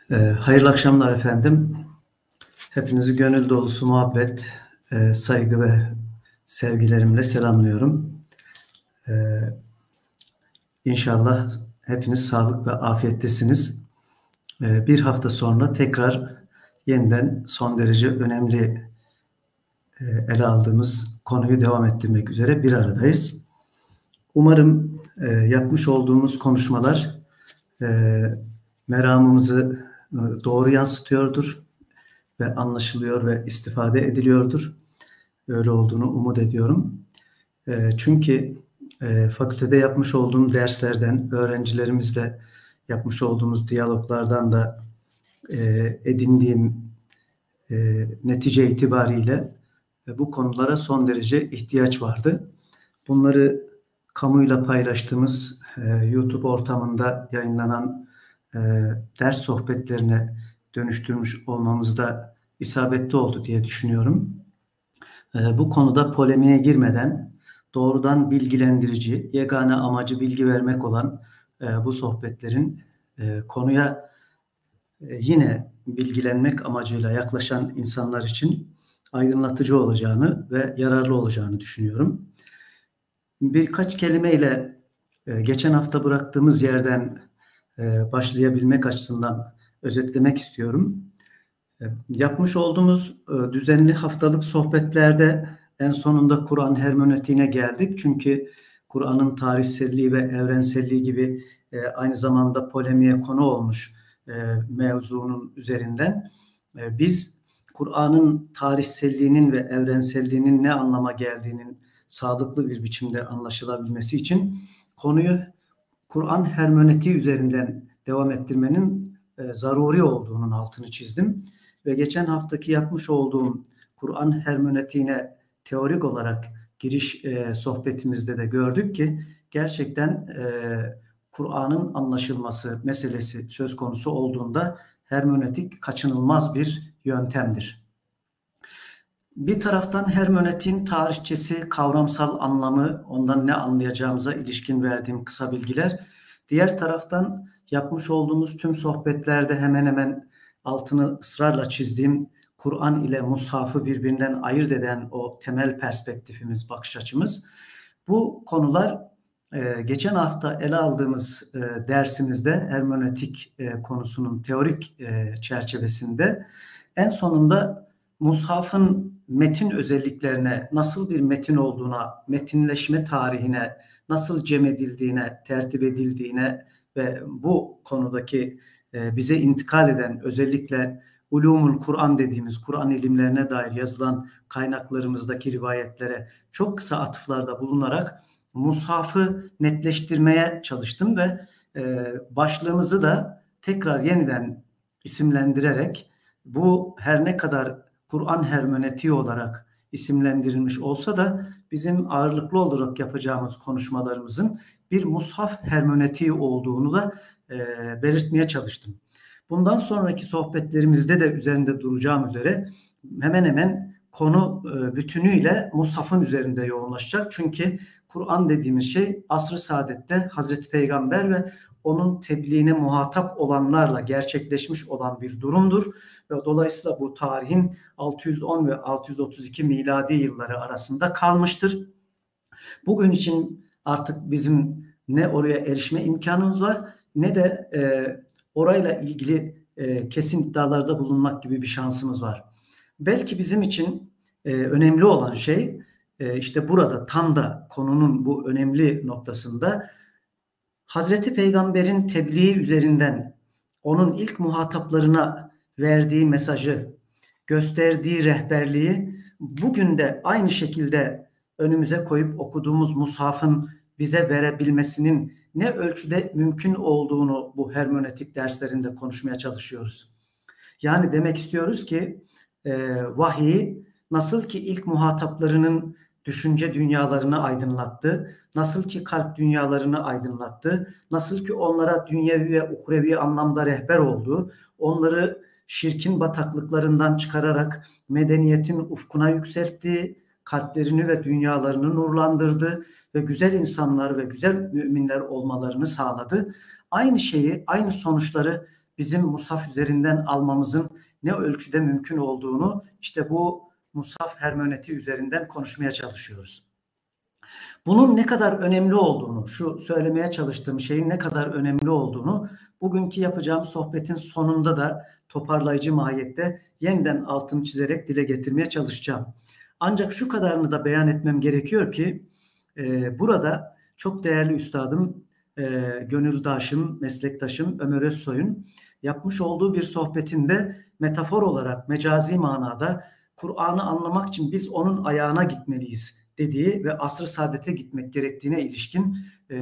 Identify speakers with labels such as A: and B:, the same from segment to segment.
A: Hayırlı akşamlar efendim. Hepinizi gönül dolusu muhabbet, saygı ve sevgilerimle selamlıyorum. İnşallah hepiniz sağlık ve afiyettesiniz. Bir hafta sonra tekrar yeniden son derece önemli ele aldığımız konuyu devam ettirmek üzere bir aradayız. Umarım yapmış olduğumuz konuşmalar meramımızı doğru yansıtıyordur ve anlaşılıyor ve istifade ediliyordur. Öyle olduğunu umut ediyorum. Çünkü fakültede yapmış olduğum derslerden, öğrencilerimizle yapmış olduğumuz diyaloglardan da edindiğim netice itibariyle bu konulara son derece ihtiyaç vardı. Bunları kamuyla paylaştığımız YouTube ortamında yayınlanan ders sohbetlerine dönüştürmüş olmamızda isabetli oldu diye düşünüyorum. Bu konuda polemiğe girmeden doğrudan bilgilendirici, yegane amacı bilgi vermek olan bu sohbetlerin konuya yine bilgilenmek amacıyla yaklaşan insanlar için aydınlatıcı olacağını ve yararlı olacağını düşünüyorum. Birkaç kelimeyle geçen hafta bıraktığımız yerden başlayabilmek açısından özetlemek istiyorum. Yapmış olduğumuz düzenli haftalık sohbetlerde en sonunda Kur'an hermeneutiğine geldik. Çünkü Kur'an'ın tarihselliği ve evrenselliği gibi aynı zamanda polemiğe konu olmuş mevzunun üzerinden biz Kur'an'ın tarihselliğinin ve evrenselliğinin ne anlama geldiğinin sağlıklı bir biçimde anlaşılabilmesi için konuyu Kur'an hermeneutiği üzerinden devam ettirmenin zaruri olduğunun altını çizdim. Ve geçen haftaki yapmış olduğum Kur'an hermeneutiğine teorik olarak giriş sohbetimizde de gördük ki gerçekten Kur'an'ın anlaşılması meselesi söz konusu olduğunda hermeneutik kaçınılmaz bir yöntemdir. Bir taraftan hermeneutiğin tarihçesi, kavramsal anlamı, ondan ne anlayacağımıza ilişkin verdiğim kısa bilgiler. Diğer taraftan yapmış olduğumuz tüm sohbetlerde hemen hemen altını ısrarla çizdiğim Kur'an ile Mushaf'ı birbirinden ayırt eden o temel perspektifimiz, bakış açımız. Bu konular geçen hafta ele aldığımız dersimizde hermeneutik konusunun teorik çerçevesinde en sonunda Mushaf'ın metin özelliklerine, nasıl bir metin olduğuna, metinleşme tarihine, nasıl cem edildiğine, tertip edildiğine ve bu konudaki bize intikal eden özellikle ulumul Kur'an dediğimiz Kur'an ilimlerine dair yazılan kaynaklarımızdaki rivayetlere çok kısa atıflarda bulunarak Mushaf'ı netleştirmeye çalıştım ve başlığımızı da tekrar yeniden isimlendirerek bu her ne kadar Kur'an hermeneutiği olarak isimlendirilmiş olsa da bizim ağırlıklı olarak yapacağımız konuşmalarımızın bir mushaf hermeneutiği olduğunu da belirtmeye çalıştım. Bundan sonraki sohbetlerimizde de üzerinde duracağım üzere hemen hemen konu bütünüyle mushafın üzerinde yoğunlaşacak. Çünkü Kur'an dediğimiz şey asr-ı saadette Hazreti Peygamber ve onun tebliğine muhatap olanlarla gerçekleşmiş olan bir durumdur. Ve dolayısıyla bu tarihin 610 ve 632 miladi yılları arasında kalmıştır. Bugün için artık bizim ne oraya erişme imkanımız var ne de orayla ilgili kesin iddialarda bulunmak gibi bir şansımız var. Belki bizim için önemli olan şey işte burada tam da konunun bu önemli noktasında Hazreti Peygamber'in tebliği üzerinden onun ilk muhataplarına verdiği mesajı, gösterdiği rehberliği bugün de aynı şekilde önümüze koyup okuduğumuz Mushaf'ın bize verebilmesinin ne ölçüde mümkün olduğunu bu hermeneutik derslerinde konuşmaya çalışıyoruz. Yani demek istiyoruz ki vahiy nasıl ki ilk muhataplarının düşünce dünyalarını aydınlattı, nasıl ki kalp dünyalarını aydınlattı, nasıl ki onlara dünyevi ve uhrevi anlamda rehber oldu, onları şirkin bataklıklarından çıkararak medeniyetin ufkuna yükseltti, kalplerini ve dünyalarını nurlandırdı ve güzel insanlar ve güzel müminler olmalarını sağladı. Aynı şeyi, aynı sonuçları bizim mushaf üzerinden almamızın ne ölçüde mümkün olduğunu işte bu mushaf hermeneutiği üzerinden konuşmaya çalışıyoruz. Bunun ne kadar önemli olduğunu, şu söylemeye çalıştığım şeyin ne kadar önemli olduğunu bugünkü yapacağım sohbetin sonunda da toparlayıcı mahiyette yeniden altını çizerek dile getirmeye çalışacağım. Ancak şu kadarını da beyan etmem gerekiyor ki burada çok değerli üstadım, gönüldaşım, meslektaşım Ömer Özsoy'un yapmış olduğu bir sohbetinde metafor olarak, mecazi manada Kur'an'ı anlamak için biz onun ayağına gitmeliyiz dediği ve asr-ı saadete gitmek gerektiğine ilişkin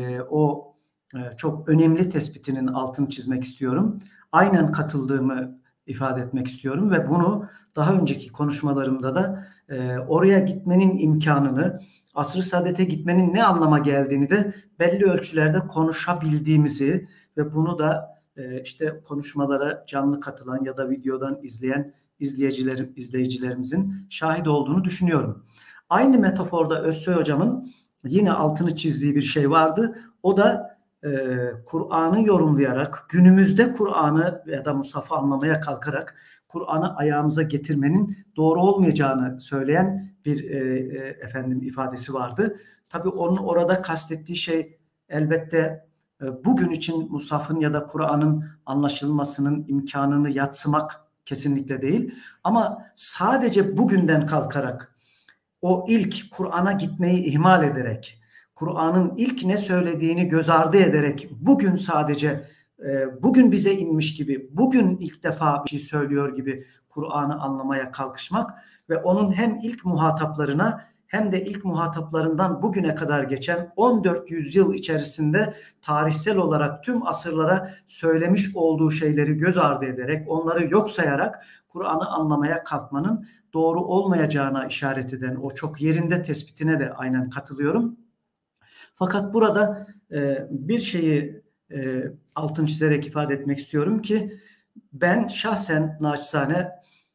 A: çok önemli tespitinin altını çizmek istiyorum. Aynen katıldığımı ifade etmek istiyorum ve bunu daha önceki konuşmalarımda da oraya gitmenin imkanını, asr-ı saadete gitmenin ne anlama geldiğini de belli ölçülerde konuşabildiğimizi ve bunu da işte konuşmalara canlı katılan ya da videodan izleyen izleyicilerimizin şahit olduğunu düşünüyorum. Aynı metaforda Özsoy hocamın yine altını çizdiği bir şey vardı. O da Kur'an'ı yorumlayarak, günümüzde Kur'an'ı ya da Mushaf'ı anlamaya kalkarak Kur'an'ı ayağımıza getirmenin doğru olmayacağını söyleyen bir ifadesi vardı. Tabii onun orada kastettiği şey elbette bugün için Mushaf'ın ya da Kur'an'ın anlaşılmasının imkanını yadsımak kesinlikle değil. Ama sadece bugünden kalkarak o ilk Kur'an'a gitmeyi ihmal ederek, Kur'an'ın ilk ne söylediğini göz ardı ederek bugün sadece bugün bize inmiş gibi, bugün ilk defa bir şey söylüyor gibi Kur'an'ı anlamaya kalkışmak ve onun hem ilk muhataplarına hem de ilk muhataplarından bugüne kadar geçen 14 yüzyıl içerisinde tarihsel olarak tüm asırlara söylemiş olduğu şeyleri göz ardı ederek, onları yok sayarak Kur'an'ı anlamaya kalkmanın doğru olmayacağına işaret eden o çok yerinde tespitine de aynen katılıyorum. Fakat burada bir şeyi altını çizerek ifade etmek istiyorum ki ben şahsen naçizane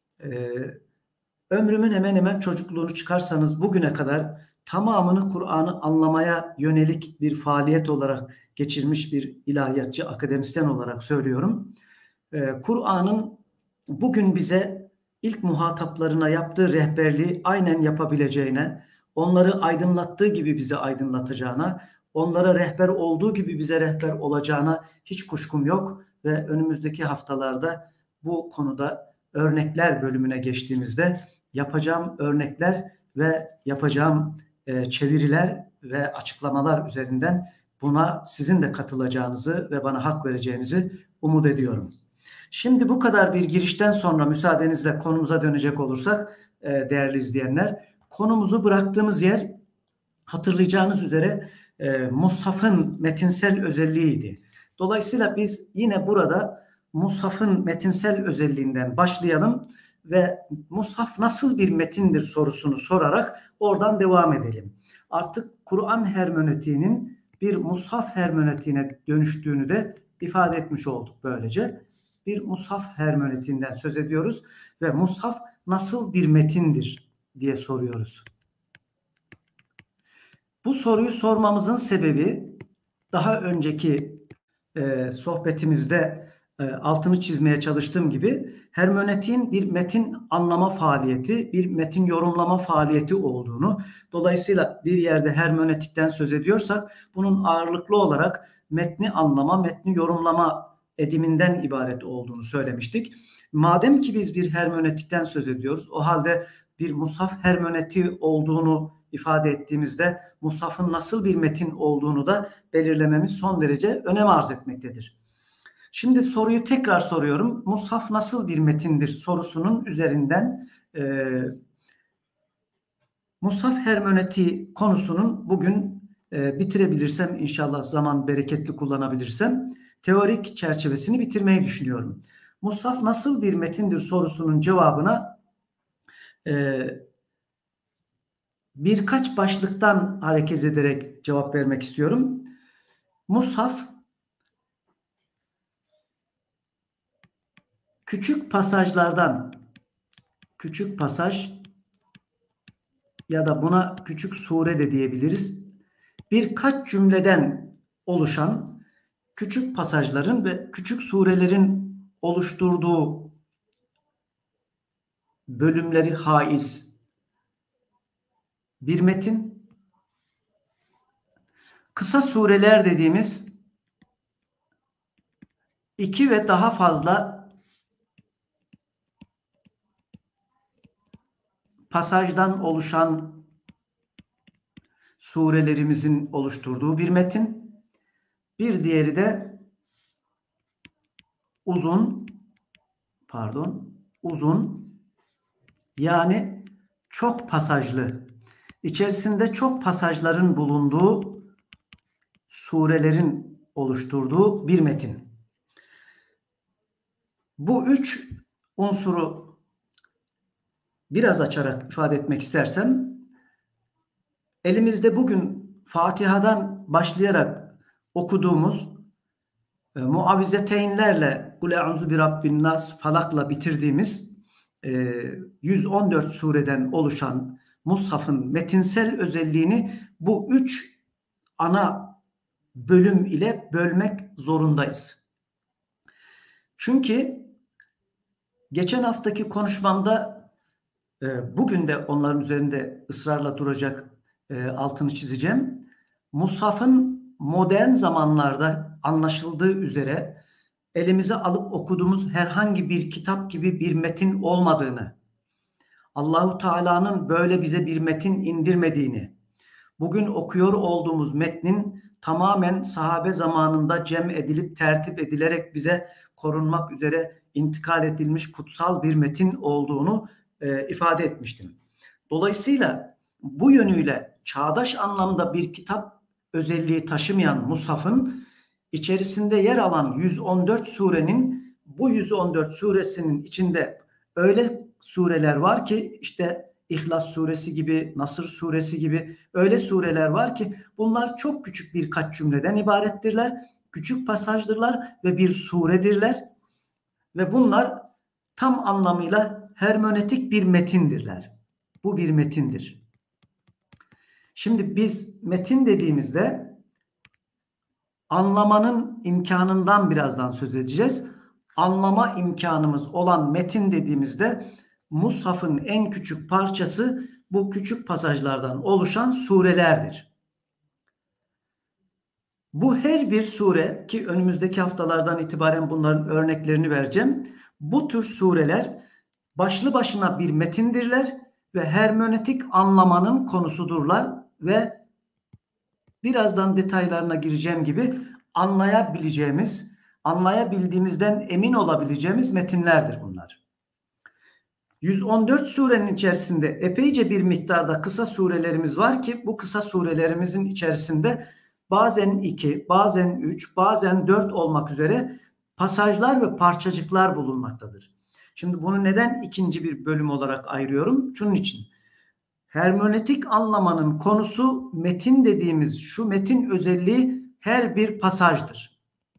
A: ömrümün hemen hemen çocukluğunu çıkarsanız bugüne kadar tamamını Kur'an'ı anlamaya yönelik bir faaliyet olarak geçirmiş bir ilahiyatçı, akademisyen olarak söylüyorum. Kur'an'ın bugün bize ilk muhataplarına yaptığı rehberliği aynen yapabileceğine, onları aydınlattığı gibi bizi aydınlatacağına, onlara rehber olduğu gibi bize rehber olacağına hiç kuşkum yok ve önümüzdeki haftalarda bu konuda örnekler bölümüne geçtiğimizde yapacağım örnekler ve yapacağım çeviriler ve açıklamalar üzerinden buna sizin de katılacağınızı ve bana hak vereceğinizi umut ediyorum. Şimdi bu kadar bir girişten sonra müsaadenizle konumuza dönecek olursak değerli izleyenler, konumuzu bıraktığımız yer hatırlayacağınız üzere Mushaf'ın metinsel özelliğiydi. Dolayısıyla biz yine burada Mushaf'ın metinsel özelliğinden başlayalım ve Mushaf nasıl bir metindir sorusunu sorarak oradan devam edelim. Artık Kur'an hermeneutiğinin bir Mushaf hermeneutiğine dönüştüğünü de ifade etmiş olduk böylece. Bir Mushaf hermeneutiğinden söz ediyoruz ve Mushaf nasıl bir metindir diye soruyoruz. Bu soruyu sormamızın sebebi daha önceki sohbetimizde altını çizmeye çalıştığım gibi hermeneutiğin bir metin anlama faaliyeti, bir metin yorumlama faaliyeti olduğunu, dolayısıyla bir yerde hermeneutikten söz ediyorsak bunun ağırlıklı olarak metni anlama, metni yorumlama ediminden ibaret olduğunu söylemiştik. Madem ki biz bir hermeneutikten söz ediyoruz, o halde bir mushaf hermeneutiği olduğunu ifade ettiğimizde mushafın nasıl bir metin olduğunu da belirlememiz son derece önem arz etmektedir. Şimdi soruyu tekrar soruyorum. Mushaf nasıl bir metindir sorusunun üzerinden mushaf hermeneutiği konusunun bugün bitirebilirsem, inşallah zaman bereketli kullanabilirsem, teorik çerçevesini bitirmeyi düşünüyorum. Mushaf nasıl bir metindir sorusunun cevabına birkaç başlıktan hareket ederek cevap vermek istiyorum. Mushaf küçük pasajlardan, küçük pasaj ya da buna küçük sure de diyebiliriz, birkaç cümleden oluşan küçük pasajların ve küçük surelerin oluşturduğu bölümleri haiz bir metin. Kısa sureler dediğimiz 2 ve daha fazla pasajdan oluşan surelerimizin oluşturduğu bir metin. Bir diğeri de uzun yani çok pasajlı, içerisinde çok pasajların bulunduğu surelerin oluşturduğu bir metin. Bu 3 unsuru biraz açarak ifade etmek istersem, elimizde bugün Fatiha'dan başlayarak okuduğumuz muavvizeteynlerle Kul e'uzu bi Rabbin nas, Falak'la bitirdiğimiz 114 sureden oluşan Mushaf'ın metinsel özelliğini bu 3 ana bölüm ile bölmek zorundayız. Çünkü geçen haftaki konuşmamda bugün de onların üzerinde ısrarla duracak, altını çizeceğim. Mushaf'ın modern zamanlarda anlaşıldığı üzere elimize alıp okuduğumuz herhangi bir kitap gibi bir metin olmadığını, Allahu Teala'nın böyle bize bir metin indirmediğini, bugün okuyor olduğumuz metnin tamamen sahabe zamanında cem edilip tertip edilerek bize korunmak üzere intikal edilmiş kutsal bir metin olduğunu ifade etmiştim. Dolayısıyla bu yönüyle çağdaş anlamda bir kitap özelliği taşımayan Mushaf'ın içerisinde yer alan 114 surenin, bu 114 suresinin içinde öyle sureler var ki, işte İhlas suresi gibi, Nasr suresi gibi öyle sureler var ki bunlar çok küçük birkaç cümleden ibarettirler. Küçük pasajdırlar ve bir suredirler. Ve bunlar tam anlamıyla hermenötik bir metindirler. Bu bir metindir. Şimdi biz metin dediğimizde anlamanın imkanından birazdan söz edeceğiz. Anlama imkanımız olan metin dediğimizde Mushaf'ın en küçük parçası bu küçük pasajlardan oluşan surelerdir. Bu her bir sure, ki önümüzdeki haftalardan itibaren bunların örneklerini vereceğim. Bu tür sureler başlı başına bir metindirler ve hermenötik anlamanın konusudurlar ve birazdan detaylarına gireceğim gibi anlayabildiğimizden emin olabileceğimiz metinlerdir bunlar. 114 surenin içerisinde epeyce bir miktarda kısa surelerimiz var ki bu kısa surelerimizin içerisinde bazen 2, bazen 3, bazen 4 olmak üzere pasajlar ve parçacıklar bulunmaktadır. Şimdi bunu neden ikinci bir bölüm olarak ayırıyorum? Şunun için. Hermenötik anlamanın konusu metin dediğimiz şu metin özelliği her bir pasajdır.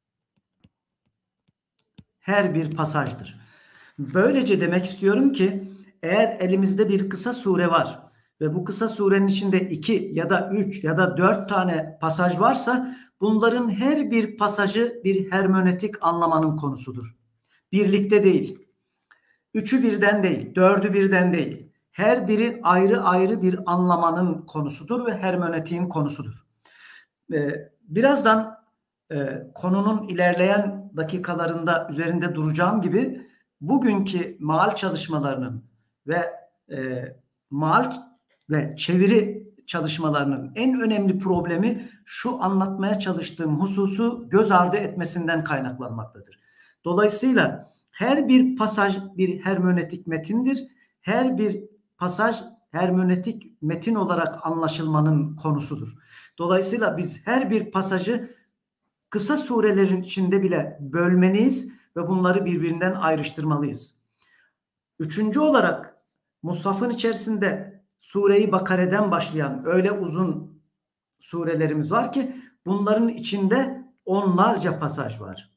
A: Her bir pasajdır. Böylece demek istiyorum ki eğer elimizde bir kısa sure var ve bu kısa surenin içinde 2 ya da 3 ya da 4 tane pasaj varsa bunların her bir pasajı bir hermenötik anlamanın konusudur. Birlikte değil. 3'ü birden değil, 4'ü birden değil. Her biri ayrı ayrı bir anlamanın konusudur ve hermenötiğin konusudur. Birazdan konunun ilerleyen dakikalarında üzerinde duracağım gibi bugünkü maal çalışmalarının ve maal ve çeviri çalışmalarının en önemli problemi şu anlatmaya çalıştığım hususu göz ardı etmesinden kaynaklanmaktadır. Dolayısıyla her bir pasaj bir hermenötik metindir. Her bir pasaj hermenötik metin olarak anlaşılmanın konusudur. Dolayısıyla biz her bir pasajı kısa surelerin içinde bile bölmeliyiz ve bunları birbirinden ayrıştırmalıyız. Üçüncü olarak Mushaf'ın içerisinde Sure-i Bakare'den başlayan öyle uzun surelerimiz var ki bunların içinde onlarca pasaj var.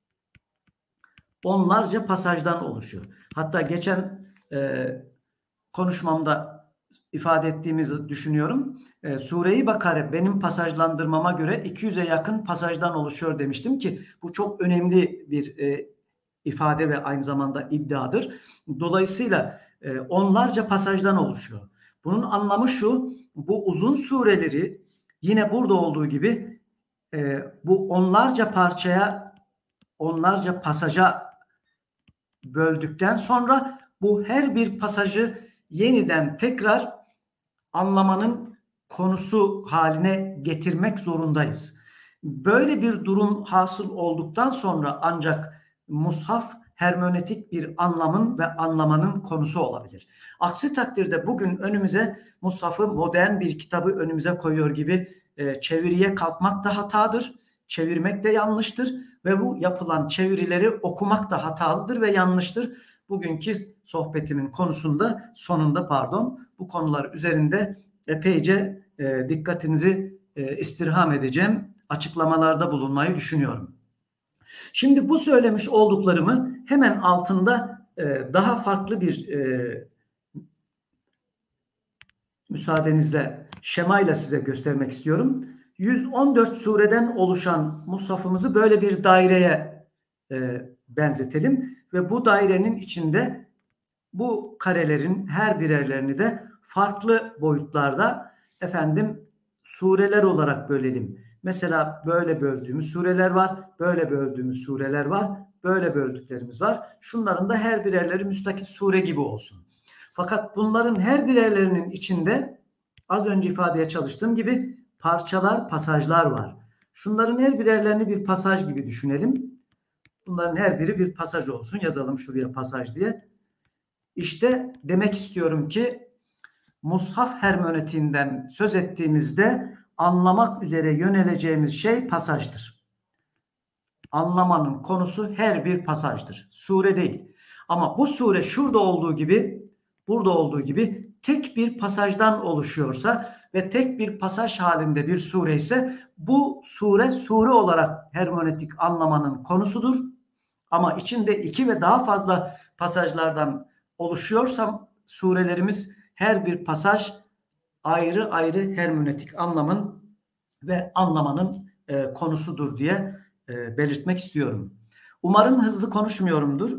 A: Onlarca pasajdan oluşuyor. Hatta geçen konuşmamda ifade ettiğimizi düşünüyorum. Sure-i Bakare benim pasajlandırmama göre 200'e yakın pasajdan oluşuyor demiştim ki bu çok önemli bir ifade ve aynı zamanda iddiadır. Dolayısıyla onlarca pasajdan oluşuyor. Bunun anlamı şu: bu uzun sureleri yine burada olduğu gibi bu onlarca parçaya, onlarca pasaja böldükten sonra bu her bir pasajı yeniden tekrar anlamanın konusu haline getirmek zorundayız. Böyle bir durum hasıl olduktan sonra ancak mushaf hermeneutik bir anlamın ve anlamanın konusu olabilir. Aksi takdirde bugün önümüze mushafı, modern bir kitabı önümüze koyuyor gibi çeviriye kalkmak da hatadır. Çevirmek de yanlıştır ve bu yapılan çevirileri okumak da hatalıdır ve yanlıştır. Bugünkü sohbetimin sonunda bu konular üzerinde epeyce dikkatinizi istirham edeceğim, açıklamalarda bulunmayı düşünüyorum. Şimdi bu söylemiş olduklarımı hemen altında daha farklı bir müsaadenizle şemayla size göstermek istiyorum. 114 sureden oluşan mushafımızı böyle bir daireye benzetelim ve bu dairenin içinde bu karelerin her birerlerini de farklı boyutlarda sureler olarak bölelim. Mesela böyle böldüğümüz sureler var, böyle böldüğümüz sureler var, böyle böldüklerimiz var. Şunların da her birerleri müstakil sure gibi olsun. Fakat bunların her birerlerinin içinde az önce ifadeye çalıştığım gibi parçalar, pasajlar var. Şunların her birerlerini bir pasaj gibi düşünelim. Bunların her biri bir pasaj olsun. Yazalım şuraya pasaj diye. İşte demek istiyorum ki mushaf hermeneutiğinden söz ettiğimizde anlamak üzere yöneleceğimiz şey pasajdır. Anlamanın konusu her bir pasajdır. Sure değil. Ama bu sure şurada olduğu gibi, burada olduğu gibi tek bir pasajdan oluşuyorsa ve tek bir pasaj halinde bir sure ise bu sure olarak hermeneutik anlamanın konusudur. Ama içinde 2 ve daha fazla pasajlardan oluşuyorsa surelerimiz her bir pasaj ayrı ayrı hermeneutik anlamın ve anlamanın konusudur diye belirtmek istiyorum. Umarım hızlı konuşmuyorumdur.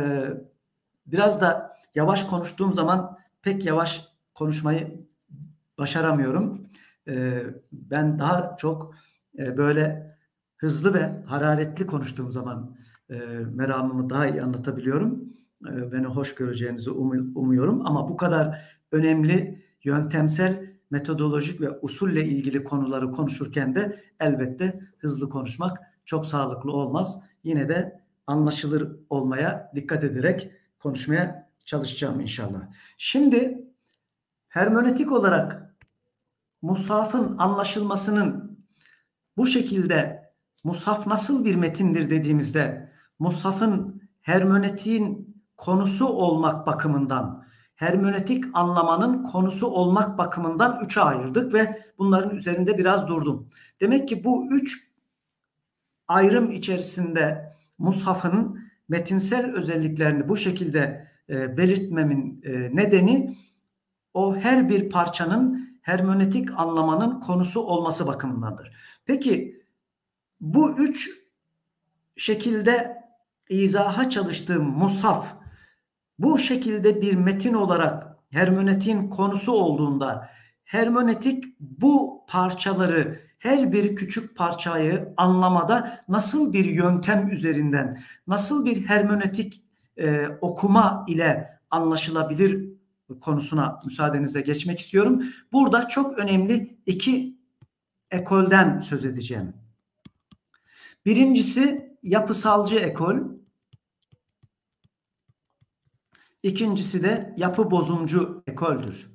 A: Biraz da yavaş konuştuğum zaman pek yavaş konuşmayı başaramıyorum. Ben daha çok böyle hızlı ve hararetli konuştuğum zaman meramımı daha iyi anlatabiliyorum. Beni hoş göreceğinizi umuyorum. Ama bu kadar önemli yöntemsel, metodolojik ve usulle ilgili konuları konuşurken de elbette hızlı konuşmak çok sağlıklı olmaz. Yine de anlaşılır olmaya dikkat ederek konuşmaya çalışacağım inşallah. Şimdi hermeneutik olarak mushafın anlaşılmasının bu şekilde mushaf nasıl bir metindir dediğimizde mushafın hermeneutiğin konusu olmak bakımından, hermeneutik anlamanın konusu olmak bakımından 3'e ayırdık ve bunların üzerinde biraz durdum. Demek ki bu 3 ayrım içerisinde mushafın metinsel özelliklerini bu şekilde belirtmemin nedeni o her bir parçanın hermeneutik anlamanın konusu olması bakımındandır. Peki bu 3 şekilde izaha çalıştığım mushaf bu şekilde bir metin olarak hermeneutiğin konusu olduğunda hermeneutik bu parçaları, her bir küçük parçayı anlamada nasıl bir yöntem üzerinden, nasıl bir hermeneutik okuma ile anlaşılabilir konusuna müsaadenizle geçmek istiyorum. Burada çok önemli 2 ekolden söz edeceğim. Birincisi yapısalcı ekol, ikincisi de yapı bozumcu ekoldür.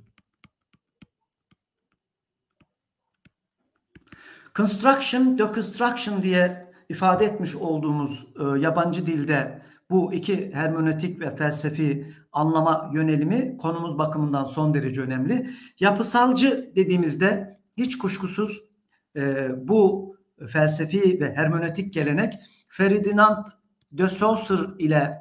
A: Construction, deconstruction diye ifade etmiş olduğumuz yabancı dilde bu 2 hermeneutik ve felsefi anlama yönelimi konumuz bakımından son derece önemli. Yapısalcı dediğimizde hiç kuşkusuz bu felsefi ve hermeneutik gelenek Ferdinand de Saussure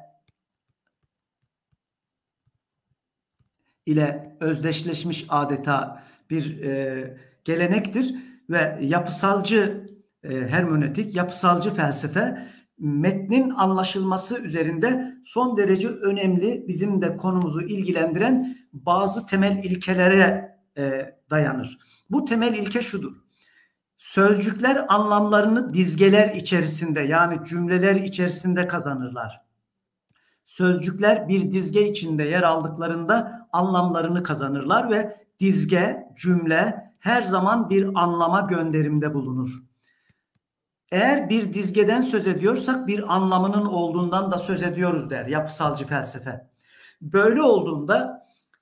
A: ile özdeşleşmiş adeta bir gelenektir ve yapısalcı hermeneutik, yapısalcı felsefe metnin anlaşılması üzerinde son derece önemli, bizim de konumuzu ilgilendiren bazı temel ilkelere dayanır. Bu temel ilke şudur: sözcükler anlamlarını dizgeler içerisinde, yani cümleler içerisinde kazanırlar. Sözcükler bir dizge içinde yer aldıklarında anlamlarını kazanırlar ve dizge, cümle her zaman bir anlama gönderimde bulunur. Eğer bir dizgeden söz ediyorsak bir anlamının olduğundan da söz ediyoruz der yapısalcı felsefe. Böyle olduğunda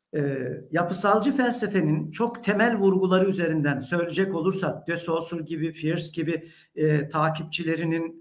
A: yapısalcı felsefenin çok temel vurguları üzerinden söyleyecek olursak, de Saussure gibi, Fierce gibi takipçilerinin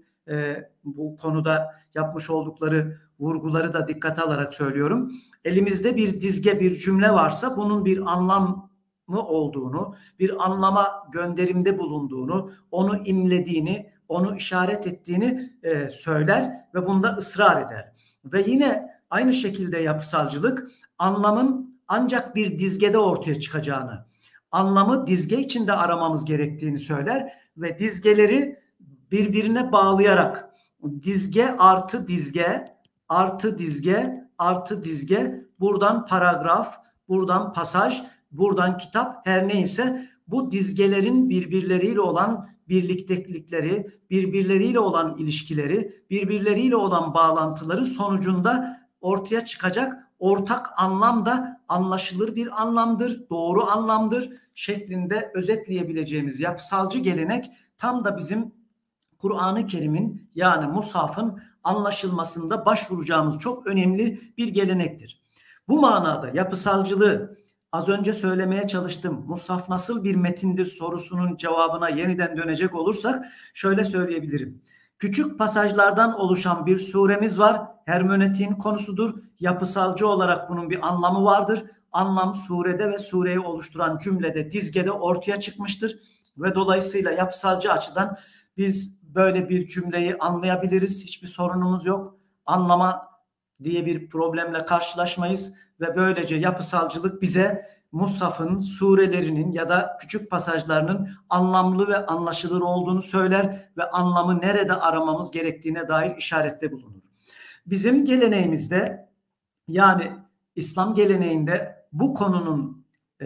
A: bu konuda yapmış oldukları vurguları da dikkate alarak söylüyorum. Elimizde bir dizge, bir cümle varsa bunun bir anlamı olduğunu, bir anlama gönderimde bulunduğunu, onu imlediğini, onu işaret ettiğini söyler ve bunda ısrar eder. Ve yine aynı şekilde yapısalcılık anlamın ancak bir dizgede ortaya çıkacağını, anlamı dizge içinde aramamız gerektiğini söyler ve dizgeleri birbirine bağlayarak dizge artı dizge artı dizge artı dizge, buradan paragraf, buradan pasaj, buradan kitap, her neyse bu dizgelerin birbirleriyle olan birliktelikleri, birbirleriyle olan ilişkileri, birbirleriyle olan bağlantıları sonucunda ortaya çıkacak ortak anlam da anlaşılır bir anlamdır, doğru anlamdır şeklinde özetleyebileceğimiz yapısalcı gelenek tam da bizim Kur'an-ı Kerim'in, yani Mushaf'ın anlaşılmasında başvuracağımız çok önemli bir gelenektir. Bu manada yapısalcılığı az önce söylemeye çalıştım. Mushaf nasıl bir metindir sorusunun cevabına yeniden dönecek olursak şöyle söyleyebilirim. Küçük pasajlardan oluşan bir suremiz var. Hermeneutiğin konusudur. Yapısalcı olarak bunun bir anlamı vardır. Anlam surede ve sureyi oluşturan cümlede, dizgede ortaya çıkmıştır. Ve dolayısıyla yapısalcı açıdan biz böyle bir cümleyi anlayabiliriz. Hiçbir sorunumuz yok. Anlama diye bir problemle karşılaşmayız. Ve böylece yapısalcılık bize Mushaf'ın surelerinin ya da küçük pasajlarının anlamlı ve anlaşılır olduğunu söyler ve anlamı nerede aramamız gerektiğine dair işarette bulunur. Bizim geleneğimizde, yani İslam geleneğinde bu konunun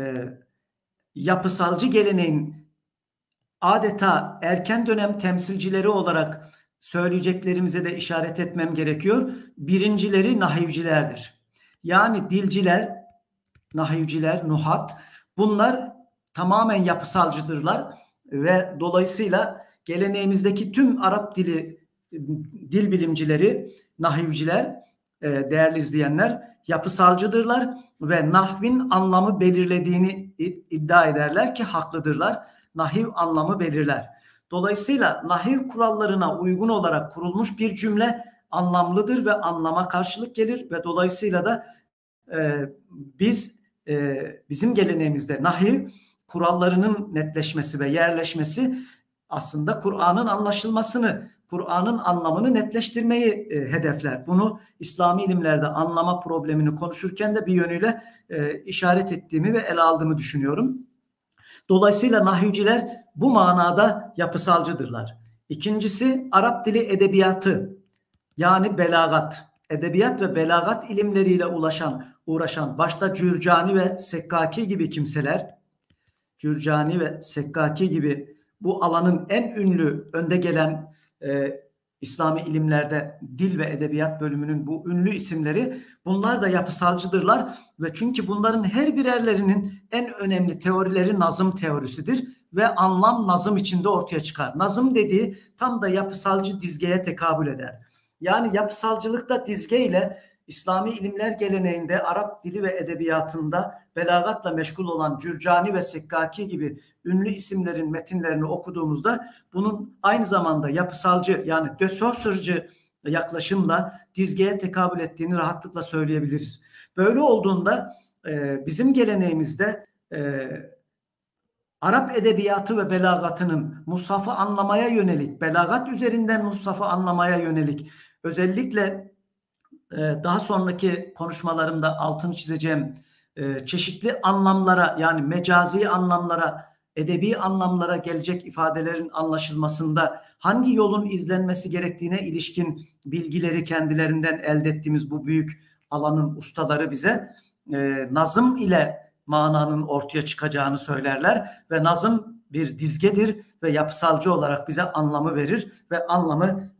A: yapısalcı geleneğin adeta erken dönem temsilcileri olarak söyleyeceklerimize de işaret etmem gerekiyor. Birincileri nahivcilerdir. Yani dilciler, nahivciler, nuhat, bunlar tamamen yapısalcıdırlar ve dolayısıyla geleneğimizdeki tüm Arap dili dil bilimcileri, nahivciler, değerli izleyenler, yapısalcıdırlar ve nahvin anlamı belirlediğini iddia ederler ki haklıdırlar. Nahiv anlamı belirler. Dolayısıyla nahiv kurallarına uygun olarak kurulmuş bir cümle anlamlıdır ve anlama karşılık gelir ve dolayısıyla da bizim geleneğimizde nahiv kurallarının netleşmesi ve yerleşmesi aslında Kur'an'ın anlaşılmasını, Kur'an'ın anlamını netleştirmeyi hedefler. Bunu İslami ilimlerde anlama problemini konuşurken de bir yönüyle işaret ettiğimi ve ele aldığımı düşünüyorum. Dolayısıyla nahivciler bu manada yapısalcıdırlar. İkincisi Arap dili edebiyatı, yani belagat. Edebiyat ve belagat ilimleriyle uğraşan başta Cürcani ve Sekkaki gibi kimseler, Cürcani ve Sekkaki gibi bu alanın en ünlü, önde gelen İslami ilimlerde dil ve edebiyat bölümünün bu ünlü isimleri, bunlar da yapısalcıdırlar ve çünkü bunların her birerlerinin en önemli teorileri nazım teorisidir ve anlam nazım içinde ortaya çıkar. Nazım dediği tam da yapısalcı dizgeye tekabül eder. Yani yapısalcılıkta dizge ile İslami ilimler geleneğinde Arap dili ve edebiyatında belagatla meşgul olan Cürcani ve Sekkaki gibi ünlü isimlerin metinlerini okuduğumuzda bunun aynı zamanda yapısalcı, yani de Saussure'cı yaklaşımla dizgeye tekabül ettiğini rahatlıkla söyleyebiliriz. Böyle olduğunda bizim geleneğimizde Arap edebiyatı ve belagatının Mushaf'ı anlamaya yönelik, belagat üzerinden Mushaf'ı anlamaya yönelik, özellikle daha sonraki konuşmalarımda altını çizeceğim çeşitli anlamlara, yani mecazi anlamlara edebi anlamlara gelecek ifadelerin anlaşılmasında hangi yolun izlenmesi gerektiğine ilişkin bilgileri kendilerinden elde ettiğimiz bu büyük alanın ustaları bize nazım ile mananın ortaya çıkacağını söylerler ve nazım bir dizgedir ve yapısalcı olarak bize anlamı verir ve anlamı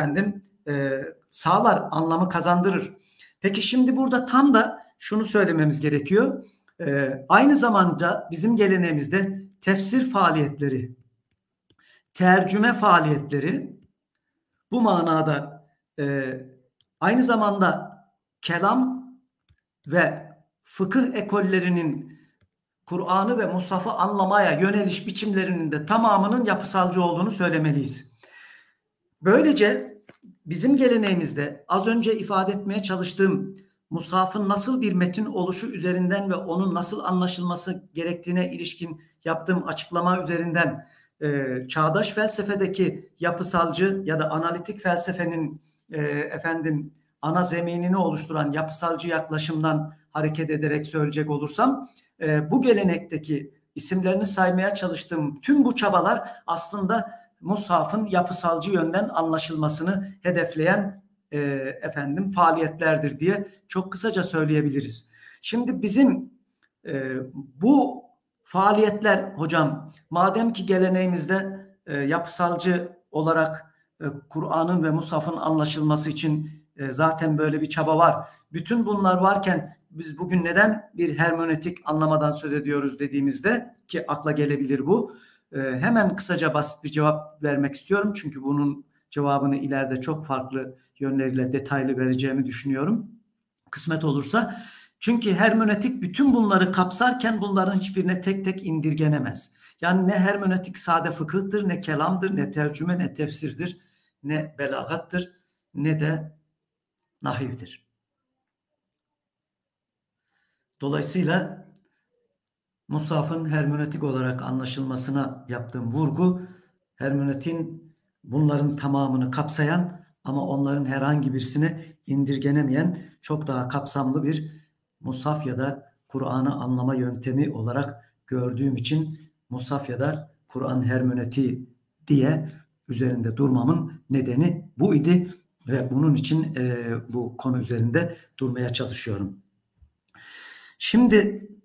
A: sağlar, anlamı kazandırır. Peki şimdi burada tam da şunu söylememiz gerekiyor. Aynı zamanda bizim geleneğimizde tefsir faaliyetleri, tercüme faaliyetleri bu manada aynı zamanda kelam ve fıkıh ekollerinin Kur'an'ı ve Musaf'ı anlamaya yöneliş biçimlerinin de tamamının yapısalcı olduğunu söylemeliyiz. Böylece bizim geleneğimizde az önce ifade etmeye çalıştığım Musaf'ın nasıl bir metin oluşu üzerinden ve onun nasıl anlaşılması gerektiğine ilişkin yaptığım açıklama üzerinden çağdaş felsefedeki yapısalcı ya da analitik felsefenin ana zeminini oluşturan yapısalcı yaklaşımdan hareket ederek söyleyecek olursam bu gelenekteki isimlerini saymaya çalıştığım tüm bu çabalar aslında Musaf'ın yapısalcı yönden anlaşılmasını hedefleyen faaliyetlerdir diye çok kısaca söyleyebiliriz. Şimdi bizim bu faaliyetler hocam madem ki geleneğimizde yapısalcı olarak Kur'an'ın ve Musaf'ın anlaşılması için zaten böyle bir çaba var. Bütün bunlar varken biz bugün neden bir hermeneutik anlamadan söz ediyoruz dediğimizde ki akla gelebilir bu. Hemen kısaca basit bir cevap vermek istiyorum. Çünkü bunun cevabını ileride çok farklı yönleriyle detaylı vereceğimi düşünüyorum. Kısmet olursa. Çünkü hermeneutik bütün bunları kapsarken bunların hiçbirine tek tek indirgenemez. Yani ne hermeneutik sade fıkıhtır, ne kelamdır, ne tercüme, ne tefsirdir, ne belagattır, ne de nahivdir. Dolayısıyla Musaf'ın hermeneutik olarak anlaşılmasına yaptığım vurgu, hermeneutiğin bunların tamamını kapsayan ama onların herhangi birisine indirgenemeyen çok daha kapsamlı bir Musaf ya da Kur'an'ı anlama yöntemi olarak gördüğüm için Musaf ya da Kur'an hermeneutiği diye üzerinde durmamın nedeni bu idi ve bunun için bu konu üzerinde durmaya çalışıyorum. Şimdi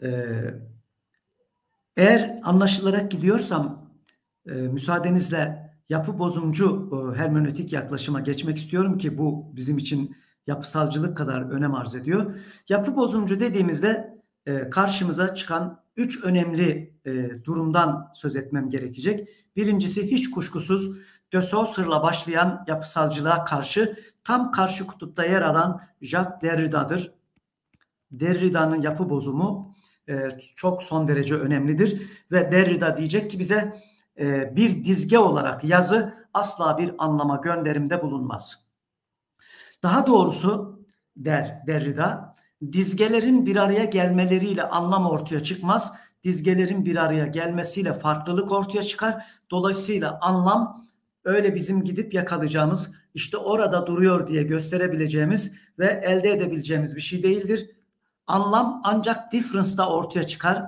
A: eğer anlaşılarak gidiyorsam müsaadenizle yapı bozumcu hermeneutik yaklaşıma geçmek istiyorum ki bu bizim için yapısalcılık kadar önem arz ediyor. Yapı bozumcu dediğimizde karşımıza çıkan 3 önemli durumdan söz etmem gerekecek. Birincisi hiç kuşkusuz de Saussure'la başlayan yapısalcılığa karşı tam karşı kutupta yer alan Jacques Derrida'dır. Derrida'nın yapı bozumu çok son derece önemlidir ve Derrida diyecek ki bize bir dizge olarak yazı asla bir anlama gönderimde bulunmaz. Daha doğrusu Derrida, dizgelerin bir araya gelmeleriyle anlam ortaya çıkmaz. Dizgelerin bir araya gelmesiyle farklılık ortaya çıkar. Dolayısıyla anlam öyle bizim gidip yakalayacağımız, işte orada duruyor diye gösterebileceğimiz ve elde edebileceğimiz bir şey değildir. Anlam ancak difference'da ortaya çıkar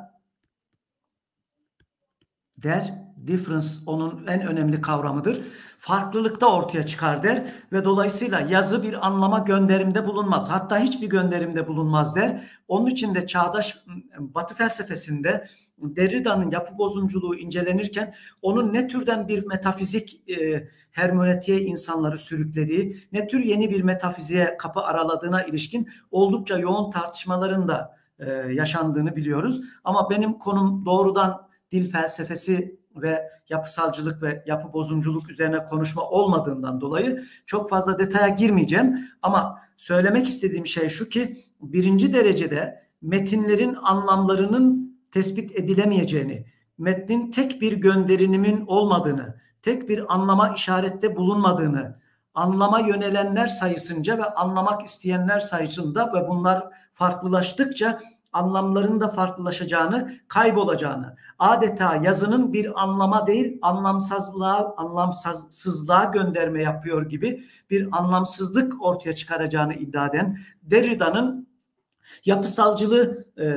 A: der. Difference onun en önemli kavramıdır. Farklılıkta ortaya çıkar der ve dolayısıyla yazı bir anlama gönderimde bulunmaz. Hatta hiçbir gönderimde bulunmaz der. Onun için de çağdaş Batı felsefesinde Derrida'nın yapı bozumculuğu incelenirken onun ne türden bir metafizik hermeneutiğe insanları sürüklediği, ne tür yeni bir metafiziğe kapı araladığına ilişkin oldukça yoğun tartışmaların da yaşandığını biliyoruz. Ama benim konum doğrudan dil felsefesi ve yapısalcılık ve yapı bozumculuk üzerine konuşma olmadığından dolayı çok fazla detaya girmeyeceğim. Ama söylemek istediğim şey şu ki birinci derecede metinlerin anlamlarının tespit edilemeyeceğini, metnin tek bir gönderimin olmadığını, tek bir anlama işarette bulunmadığını, anlama yönelenler sayısınca ve anlamak isteyenler sayısında ve bunlar farklılaştıkça anlamların da farklılaşacağını, kaybolacağını, adeta yazının bir anlama değil anlamsızlığa gönderme yapıyor gibi bir anlamsızlık ortaya çıkaracağını iddia eden Derrida'nın yapısalcılığı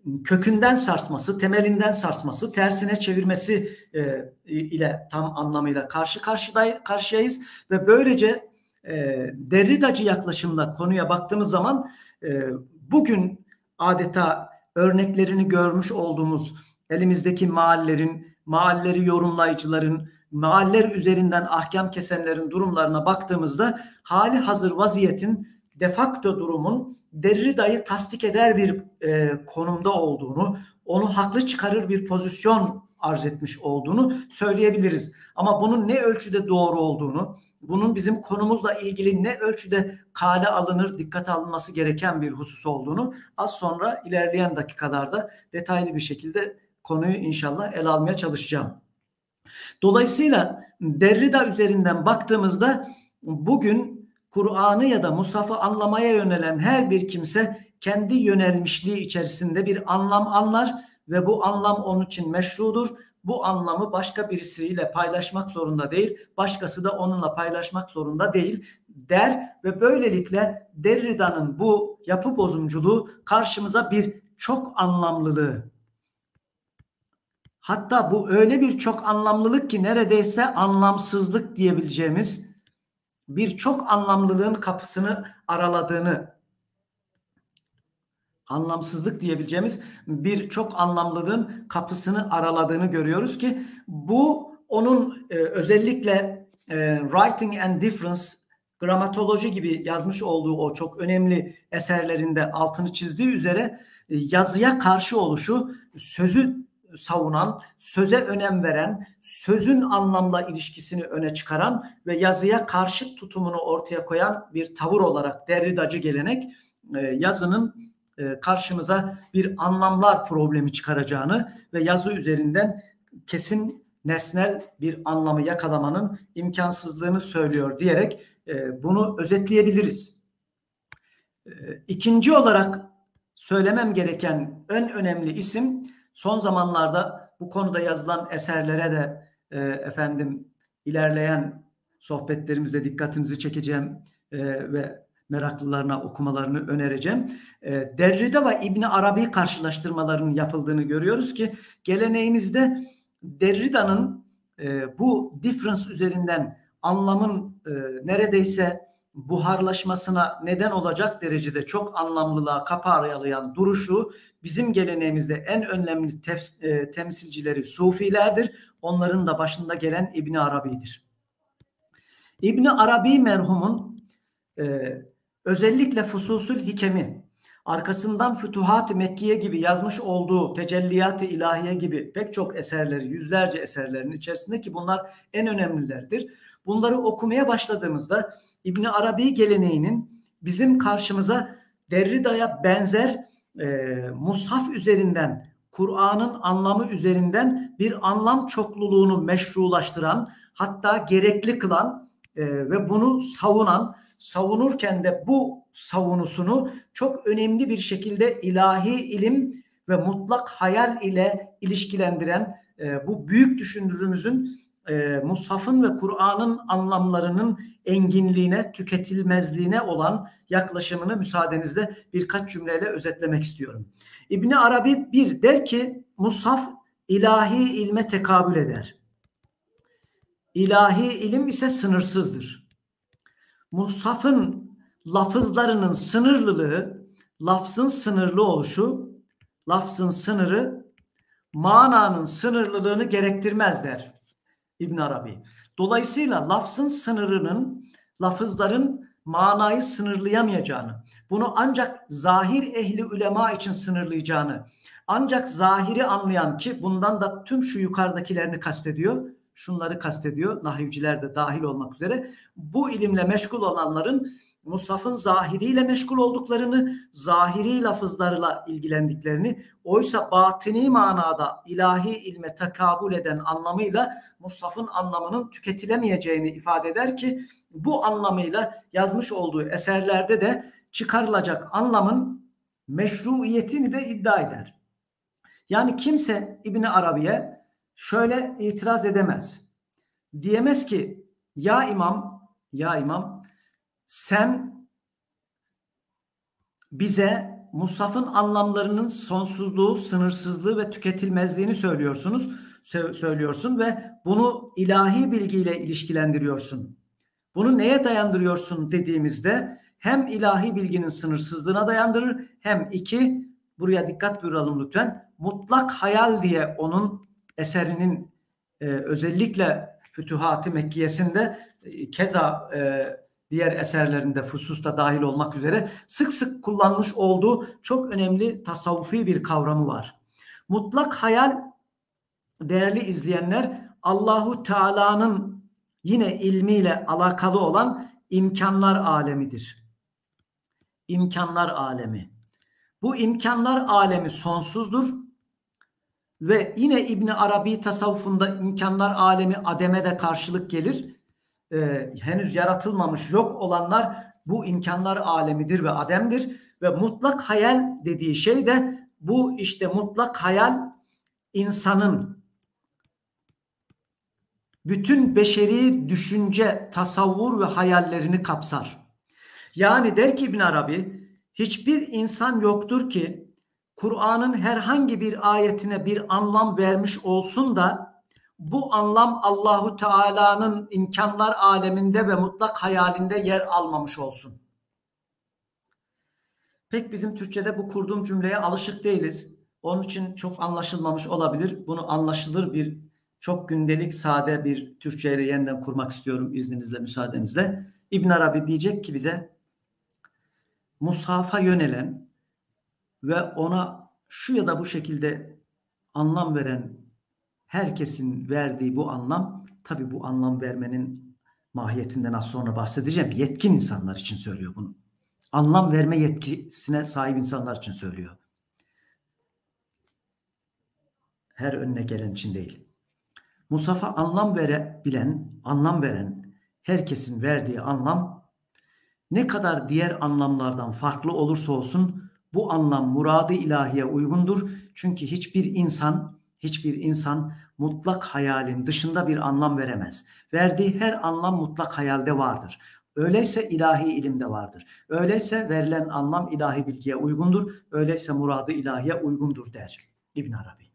A: kökünden sarsması, temelinden sarsması, tersine çevirmesi ile tam anlamıyla karşıyayız ve böylece Derridacı yaklaşımla konuya baktığımız zaman bugün adeta örneklerini görmüş olduğumuz elimizdeki mahalleri yorumlayıcıların, mahaller üzerinden ahkam kesenlerin durumlarına baktığımızda hali hazır vaziyetin, de facto durumun Derrida'yı tasdik eder bir konumda olduğunu, onu haklı çıkarır bir pozisyon arz etmiş olduğunu söyleyebiliriz. Ama bunun ne ölçüde doğru olduğunu, bunun bizim konumuzla ilgili ne ölçüde kale alınır, dikkate alınması gereken bir husus olduğunu az sonra ilerleyen dakikalarda detaylı bir şekilde konuyu inşallah ele almaya çalışacağım. Dolayısıyla Derrida üzerinden baktığımızda bugün Kur'an'ı ya da Musaf'ı anlamaya yönelen her bir kimse kendi yönelmişliği içerisinde bir anlam anlar ve bu anlam onun için meşrudur. Bu anlamı başka birisiyle paylaşmak zorunda değil, başkası da onunla paylaşmak zorunda değil der ve böylelikle Derrida'nın bu yapı bozumculuğu karşımıza bir çok anlamlılığı, hatta bu öyle bir çok anlamlılık ki neredeyse anlamsızlık diyebileceğimiz bir çok anlamlılığın kapısını araladığını, anlamsızlık diyebileceğimiz bir çok anlamlılığın kapısını araladığını görüyoruz ki bu onun özellikle Writing and Difference, gramatoloji gibi yazmış olduğu o çok önemli eserlerinde altını çizdiği üzere yazıya karşı oluşu, sözü savunan, söze önem veren, sözün anlamla ilişkisini öne çıkaran ve yazıya karşı tutumunu ortaya koyan bir tavır olarak Derridacı gelenek yazının karşımıza bir anlamlar problemi çıkaracağını ve yazı üzerinden kesin nesnel bir anlamı yakalamanın imkansızlığını söylüyor diyerek bunu özetleyebiliriz. İkinci olarak söylemem gereken en önemli isim, son zamanlarda bu konuda yazılan eserlere de ilerleyen sohbetlerimizde dikkatinizi çekeceğim ve meraklılarına okumalarını önereceğim. Derrida ve İbn Arabi karşılaştırmalarının yapıldığını görüyoruz ki geleneğimizde Derrida'nın bu difference üzerinden anlamın neredeyse buharlaşmasına neden olacak derecede çok anlamlılığa kapı aralayan duruşu bizim geleneğimizde en önemli temsilcileri Sufilerdir. Onların da başında gelen İbn Arabi'dir. İbn Arabi merhumun özellikle Fususül Hikemi, arkasından Fütuhat-ı Mekkiye gibi yazmış olduğu Tecelliyat-ı İlahiye gibi pek çok eserleri, yüzlerce eserlerin içerisinde ki bunlar en önemlilerdir. Bunları okumaya başladığımızda İbn Arabi geleneğinin bizim karşımıza Derrida'ya benzer mushaf üzerinden, Kur'an'ın anlamı üzerinden bir anlam çokluluğunu meşrulaştıran, hatta gerekli kılan ve bunu savunurken de bu savunusunu çok önemli bir şekilde ilahi ilim ve mutlak hayal ile ilişkilendiren bu büyük düşünürümüzün Mushaf'ın ve Kur'an'ın anlamlarının enginliğine, tüketilmezliğine olan yaklaşımını müsaadenizle birkaç cümleyle özetlemek istiyorum. İbn Arabi bir der ki Mushaf ilahi ilme tekabül eder. İlahi ilim ise sınırsızdır. Mushaf'ın lafızlarının sınırlılığı, lafzın sınırlı oluşu, lafzın sınırı mananın sınırlılığını gerektirmez der İbn Arabi. Dolayısıyla lafzın sınırının, lafızların manayı sınırlayamayacağını, bunu ancak zahir ehli ulema için sınırlayacağını, ancak zahiri anlayan ki bundan da tüm şu yukarıdakilerini kastediyor, şunları kastediyor, nahivciler de dahil olmak üzere, bu ilimle meşgul olanların Mushaf'ın zahiriyle meşgul olduklarını, zahiri lafızlarla ilgilendiklerini, oysa batini manada ilahi ilme tekabül eden anlamıyla Mushaf'ın anlamının tüketilemeyeceğini ifade eder ki bu anlamıyla yazmış olduğu eserlerde de çıkarılacak anlamın meşruiyetini de iddia eder. Yani kimse İbn Arabi'ye şöyle itiraz edemez. Diyemez ki ya imam sen bize Mushaf'ın anlamlarının sonsuzluğu, sınırsızlığı ve tüketilmezliğini söylüyorsun ve bunu ilahi bilgiyle ilişkilendiriyorsun. Bunu neye dayandırıyorsun dediğimizde hem ilahi bilginin sınırsızlığına dayandırır hem buraya dikkat buyuralım lütfen, mutlak hayal diye onun eserinin özellikle Fütuhat-ı Mekkiyesinde keza diğer eserlerinde Fusus'ta dahil olmak üzere sık sık kullanmış olduğu çok önemli tasavvufi bir kavramı var. Mutlak hayal, değerli izleyenler, Allahu Teala'nın yine ilmiyle alakalı olan imkanlar alemidir. İmkanlar alemi. Bu imkanlar alemi sonsuzdur ve yine İbn Arabi tasavvufunda imkanlar alemi ademe de karşılık gelir. Henüz yaratılmamış, yok olanlar bu imkanlar alemidir ve ademdir ve mutlak hayal dediği şey de bu işte mutlak hayal insanın bütün beşeri düşünce, tasavvur ve hayallerini kapsar. Yani der ki İbn Arabi, hiçbir insan yoktur ki Kur'an'ın herhangi bir ayetine bir anlam vermiş olsun da bu anlam Allahu Teala'nın imkanlar aleminde ve mutlak hayalinde yer almamış olsun. Pek bizim Türkçe'de bu kurduğum cümleye alışık değiliz. Onun için çok anlaşılmamış olabilir. Bunu anlaşılır bir, çok gündelik, sade bir Türkçeyle yeniden kurmak istiyorum izninizle, müsaadenizle. İbn Arabi diyecek ki bize, Mushaf'a yönelen ve ona şu ya da bu şekilde anlam veren herkesin verdiği bu anlam, tabii bu anlam vermenin mahiyetinden az sonra bahsedeceğim. Yetkin insanlar için söylüyor bunu. Anlam verme yetkisine sahip insanlar için söylüyor. Her önüne gelen için değil. Mushaf'a anlam verebilen, anlam veren herkesin verdiği anlam ne kadar diğer anlamlardan farklı olursa olsun bu anlam murad-ı ilahiye uygundur. Çünkü hiçbir insan mutlak hayalin dışında bir anlam veremez. Verdiği her anlam mutlak hayalde vardır. Öyleyse ilahi ilimde vardır. Öyleyse verilen anlam ilahi bilgiye uygundur. Öyleyse murad-ı ilahiye uygundur der İbn Arabi.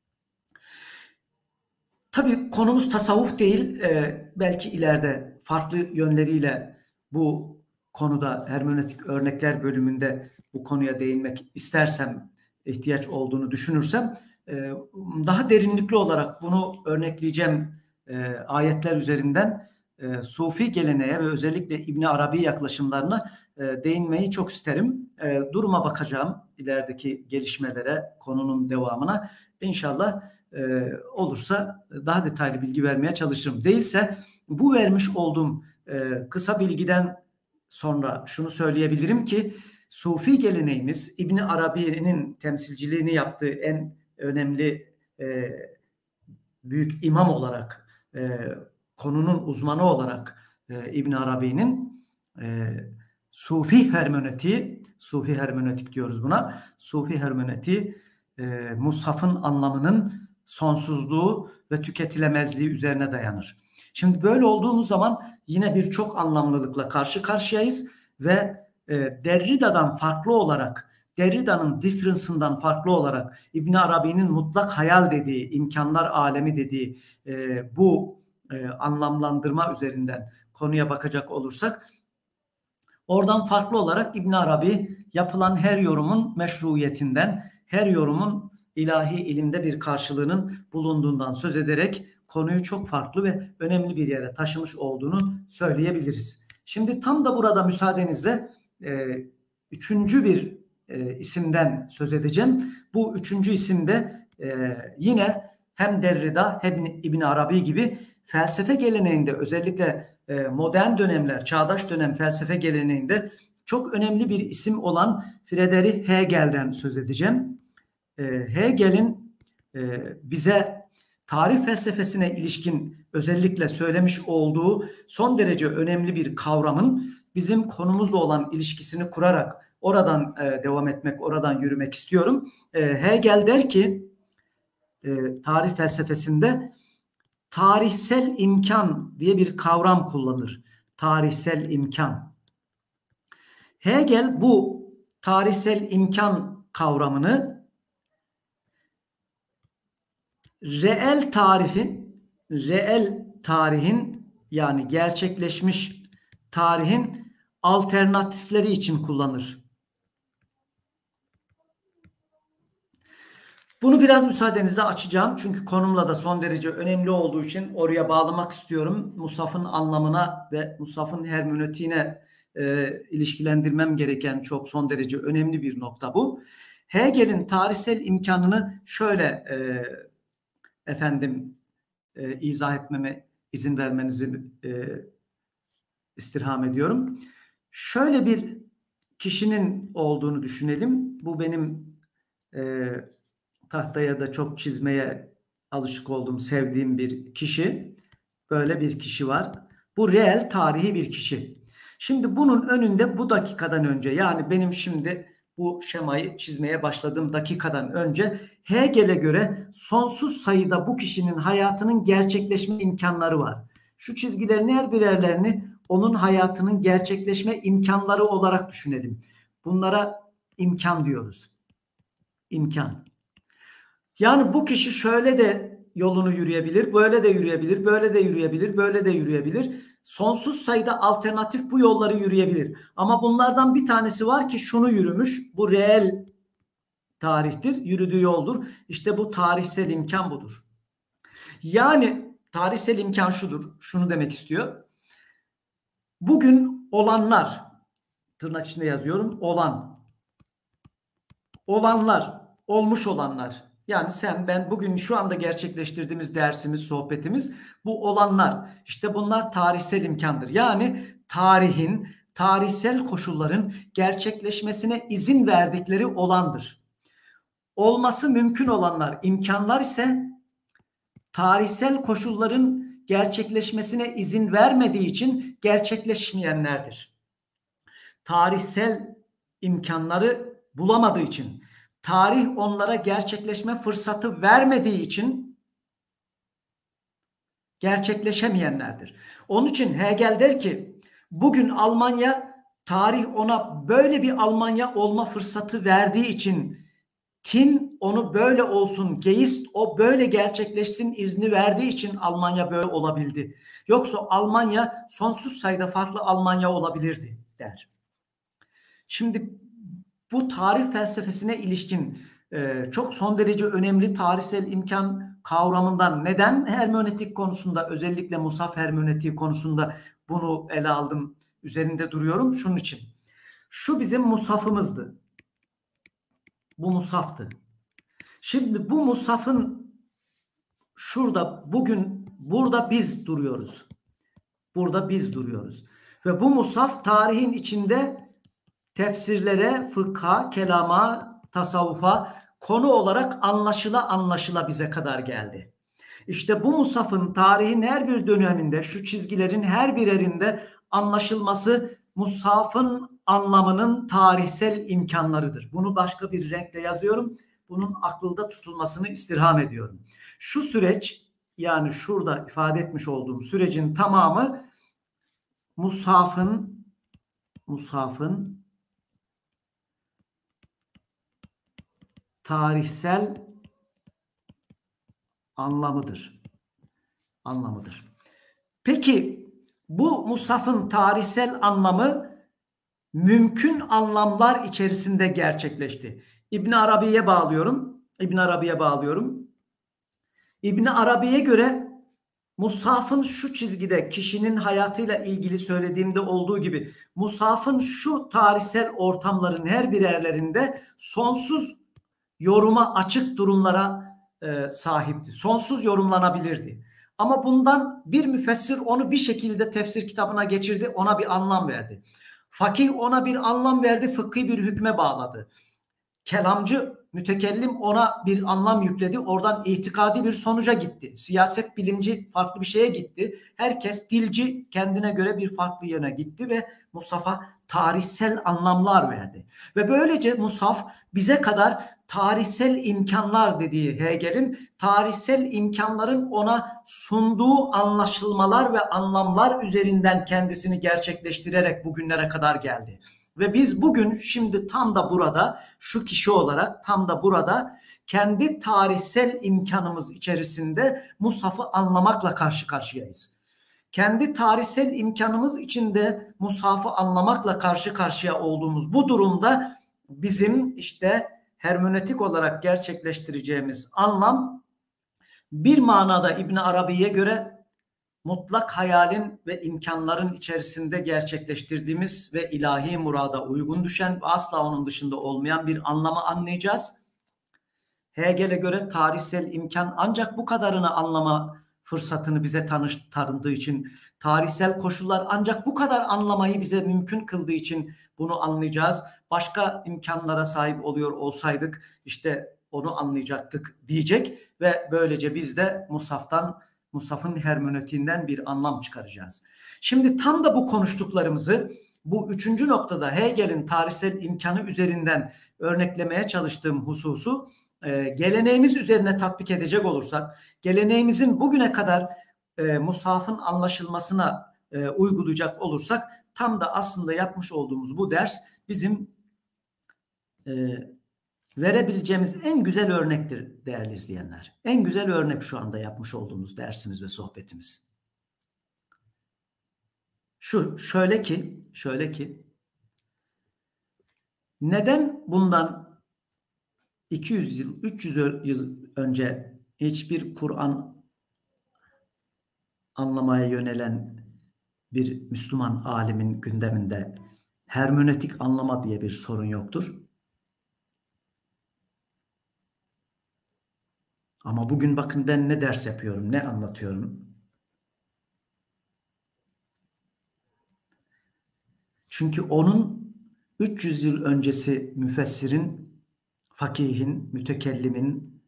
A: Tabii konumuz tasavvuf değil. Belki ileride farklı yönleriyle bu konuda hermenötik örnekler bölümünde bu konuya değinmek istersem, ihtiyaç olduğunu düşünürsem daha derinlikli olarak bunu örnekleyeceğim ayetler üzerinden Sufi geleneğe ve özellikle İbn Arabi yaklaşımlarına değinmeyi çok isterim. Duruma bakacağım, ilerideki gelişmelere, konunun devamına. İnşallah olursa daha detaylı bilgi vermeye çalışırım. Değilse bu vermiş olduğum kısa bilgiden sonra şunu söyleyebilirim ki Sufi geleneğimiz İbn Arabi'nin temsilciliğini yaptığı en önemli büyük imam olarak, konunun uzmanı olarak İbn Arabi'nin Sufi hermenötik diyoruz buna. Sufi hermenötiği Mushaf'ın anlamının sonsuzluğu ve tüketilemezliği üzerine dayanır. Şimdi böyle olduğumuz zaman yine birçok anlamlılıkla karşı karşıyayız ve Derrida'dan farklı olarak, Derrida'nın difference'ından farklı olarak İbn Arabi'nin mutlak hayal dediği, imkanlar alemi dediği bu anlamlandırma üzerinden konuya bakacak olursak, oradan farklı olarak İbn Arabi yapılan her yorumun meşruiyetinden, her yorumun ilahi ilimde bir karşılığının bulunduğundan söz ederek konuyu çok farklı ve önemli bir yere taşımış olduğunu söyleyebiliriz. Şimdi tam da burada müsaadenizle üçüncü bir isimden söz edeceğim. Bu üçüncü isimde yine hem Derrida hem İbn Arabi gibi felsefe geleneğinde, özellikle modern dönemler, çağdaş dönem felsefe geleneğinde çok önemli bir isim olan Friedrich Hegel'den söz edeceğim. Hegel'in bize tarih felsefesine ilişkin özellikle söylemiş olduğu son derece önemli bir kavramın bizim konumuzla olan ilişkisini kurarak oradan devam etmek, oradan yürümek istiyorum. Hegel der ki tarih felsefesinde tarihsel imkan diye bir kavram kullanır. Tarihsel imkan. Hegel bu tarihsel imkan kavramını reel tarihin yani gerçekleşmiş tarihin alternatifleri için kullanır. Bunu biraz müsaadenizle açacağım. Çünkü konumla da son derece önemli olduğu için oraya bağlamak istiyorum. Musaf'ın anlamına ve Musaf'ın hermeneutiğine ilişkilendirmem gereken çok son derece önemli bir nokta bu. Hegel'in tarihsel imkanını şöyle izah etmeme izin vermenizi istirham ediyorum. Şöyle bir kişinin olduğunu düşünelim. Bu benim tahtaya da çok çizmeye alışık olduğum, sevdiğim bir kişi. Böyle bir kişi var. Bu reel tarihi bir kişi. Şimdi bunun önünde bu dakikadan önce, yani benim şimdi bu şemayı çizmeye başladığım dakikadan önce Hegel'e göre sonsuz sayıda bu kişinin hayatının gerçekleşme imkanları var. Şu çizgilerin her birerlerini onun hayatının gerçekleşme imkanları olarak düşünelim. Bunlara imkan diyoruz. İmkan. Yani bu kişi şöyle de yolunu yürüyebilir, böyle de yürüyebilir, böyle de yürüyebilir, böyle de yürüyebilir. Sonsuz sayıda alternatif bu yolları yürüyebilir. Ama bunlardan bir tanesi var ki şunu yürümüş. Bu reel tarihtir, yürüdüğü yoldur. İşte bu tarihsel imkan budur. Yani tarihsel imkan şudur, şunu demek istiyor. Bugün olanlar, tırnak içinde yazıyorum, olanlar, olmuş olanlar. Yani sen, ben, bugün şu anda gerçekleştirdiğimiz dersimiz, sohbetimiz, bu olanlar. İşte bunlar tarihsel imkandır. Yani tarihin, tarihsel koşulların gerçekleşmesine izin verdikleri olandır. Olması mümkün olanlar, imkanlar ise tarihsel koşulların gerçekleşmesine izin vermediği için gerçekleşmeyenlerdir. Tarihsel imkanları bulamadığı için, tarih onlara gerçekleşme fırsatı vermediği için gerçekleşemeyenlerdir. Onun için Hegel der ki bugün Almanya, tarih ona böyle bir Almanya olma fırsatı verdiği için, Tin onu böyle olsun, Geist o böyle gerçekleşsin izni verdiği için Almanya böyle olabildi. Yoksa Almanya sonsuz sayıda farklı Almanya olabilirdi der. Şimdi bu tarih felsefesine ilişkin çok son derece önemli tarihsel imkan kavramından, neden hermeneutik konusunda, özellikle Musaf hermeneutiği konusunda bunu ele aldım, üzerinde duruyorum? Şunun için. Şu bizim Musaf'ımızdı. Bu Musaf'tı. Şimdi bu Musaf'ın şurada, bugün burada biz duruyoruz. Burada biz duruyoruz. Ve bu Musaf tarihin içinde tefsirlere, fıkha, kelama, tasavvufa konu olarak anlaşıla bize kadar geldi. İşte bu Musaf'ın tarihin her bir döneminde, şu çizgilerin her birerinde anlaşılması Musaf'ın anlamının tarihsel imkanlarıdır. Bunu başka bir renkle yazıyorum. Bunun aklında tutulmasını istirham ediyorum. Şu süreç, yani şurada ifade etmiş olduğum sürecin tamamı Musaf'ın tarihsel anlamıdır. Peki bu Musaf'ın tarihsel anlamı mümkün anlamlar içerisinde gerçekleşti. İbn Arabi'ye bağlıyorum. İbn Arabi'ye göre Musaf'ın şu çizgide, kişinin hayatıyla ilgili söylediğimde olduğu gibi, Musaf'ın şu tarihsel ortamların her birerlerinde sonsuz yoruma açık durumlara sahipti. Sonsuz yorumlanabilirdi. Ama bundan bir müfessir onu bir şekilde tefsir kitabına geçirdi, ona bir anlam verdi. Fakih ona bir anlam verdi, fıkhi bir hükme bağladı. Kelamcı, mütekellim ona bir anlam yükledi, oradan itikadi bir sonuca gitti. Siyaset bilimci farklı bir şeye gitti. Herkes, dilci kendine göre bir farklı yöne gitti ve Musaf'a tarihsel anlamlar verdi. Ve böylece Musaf bize kadar tarihsel imkanlar dediği Hegel'in, tarihsel imkanların ona sunduğu anlaşılmalar ve anlamlar üzerinden kendisini gerçekleştirerek bugünlere kadar geldi. Ve biz bugün şimdi tam da burada şu kişi olarak tam da burada kendi tarihsel imkanımız içerisinde Musaf'ı anlamakla karşı karşıyayız. Kendi tarihsel imkanımız içinde Musaf'ı anlamakla karşı karşıya olduğumuz bu durumda bizim işte hermenötik olarak gerçekleştireceğimiz anlam bir manada İbn Arabi'ye göre mutlak hayalin ve imkanların içerisinde gerçekleştirdiğimiz ve ilahi murada uygun düşen ve asla onun dışında olmayan bir anlamı anlayacağız. Hegel'e göre tarihsel imkan ancak bu kadarını anlama fırsatını bize tanıdığı için, tarihsel koşullar ancak bu kadar anlamayı bize mümkün kıldığı için bunu anlayacağız. Başka imkanlara sahip oluyor olsaydık işte onu anlayacaktık diyecek ve böylece biz de Musaf'ın hermenötiğinden bir anlam çıkaracağız. Şimdi tam da bu konuştuklarımızı bu üçüncü noktada Hegel'in tarihsel imkanı üzerinden örneklemeye çalıştığım hususu geleneğimiz üzerine tatbik edecek olursak, geleneğimizin bugüne kadar Musaf'ın anlaşılmasına uygulayacak olursak tam da aslında yapmış olduğumuz bu ders bizim verebileceğimiz en güzel örnektir değerli izleyenler. En güzel örnek şu anda yapmış olduğumuz dersimiz ve sohbetimiz. Şöyle ki neden bundan 200 yıl, 300 yıl önce hiçbir Kur'an anlamaya yönelen bir Müslüman alimin gündeminde hermenötik anlama diye bir sorun yoktur? Ama bugün bakın ben ne ders yapıyorum, ne anlatıyorum. Çünkü onun 300 yıl öncesi müfessirin, fakihin, mütekellimin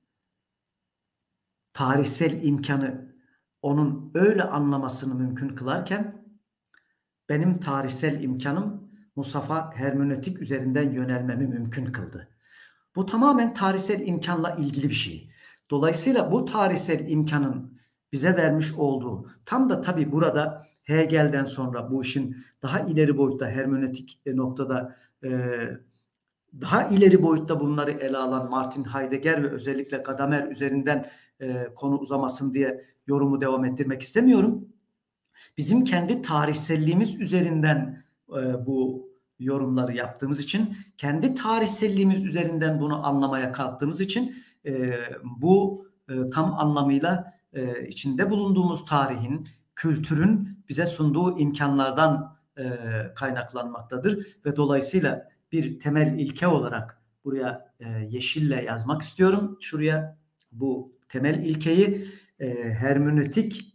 A: tarihsel imkanı onun öyle anlamasını mümkün kılarken benim tarihsel imkanım Musaf'a hermenötik üzerinden yönelmemi mümkün kıldı. Bu tamamen tarihsel imkanla ilgili bir şey. Dolayısıyla bu tarihsel imkanın bize vermiş olduğu tam da tabii burada Hegel'den sonra bu işin daha ileri boyutta hermenötik noktada daha ileri boyutta bunları ele alan Martin Heidegger ve özellikle Gadamer üzerinden konu uzamasın diye yorumu devam ettirmek istemiyorum. Bizim kendi tarihselliğimiz üzerinden bu yorumları yaptığımız için, kendi tarihselliğimiz üzerinden bunu anlamaya kalktığımız için bu tam anlamıyla içinde bulunduğumuz tarihin, kültürün bize sunduğu imkanlardan kaynaklanmaktadır ve dolayısıyla bir temel ilke olarak buraya yeşille yazmak istiyorum. Şuraya bu temel ilkeyi hermenötik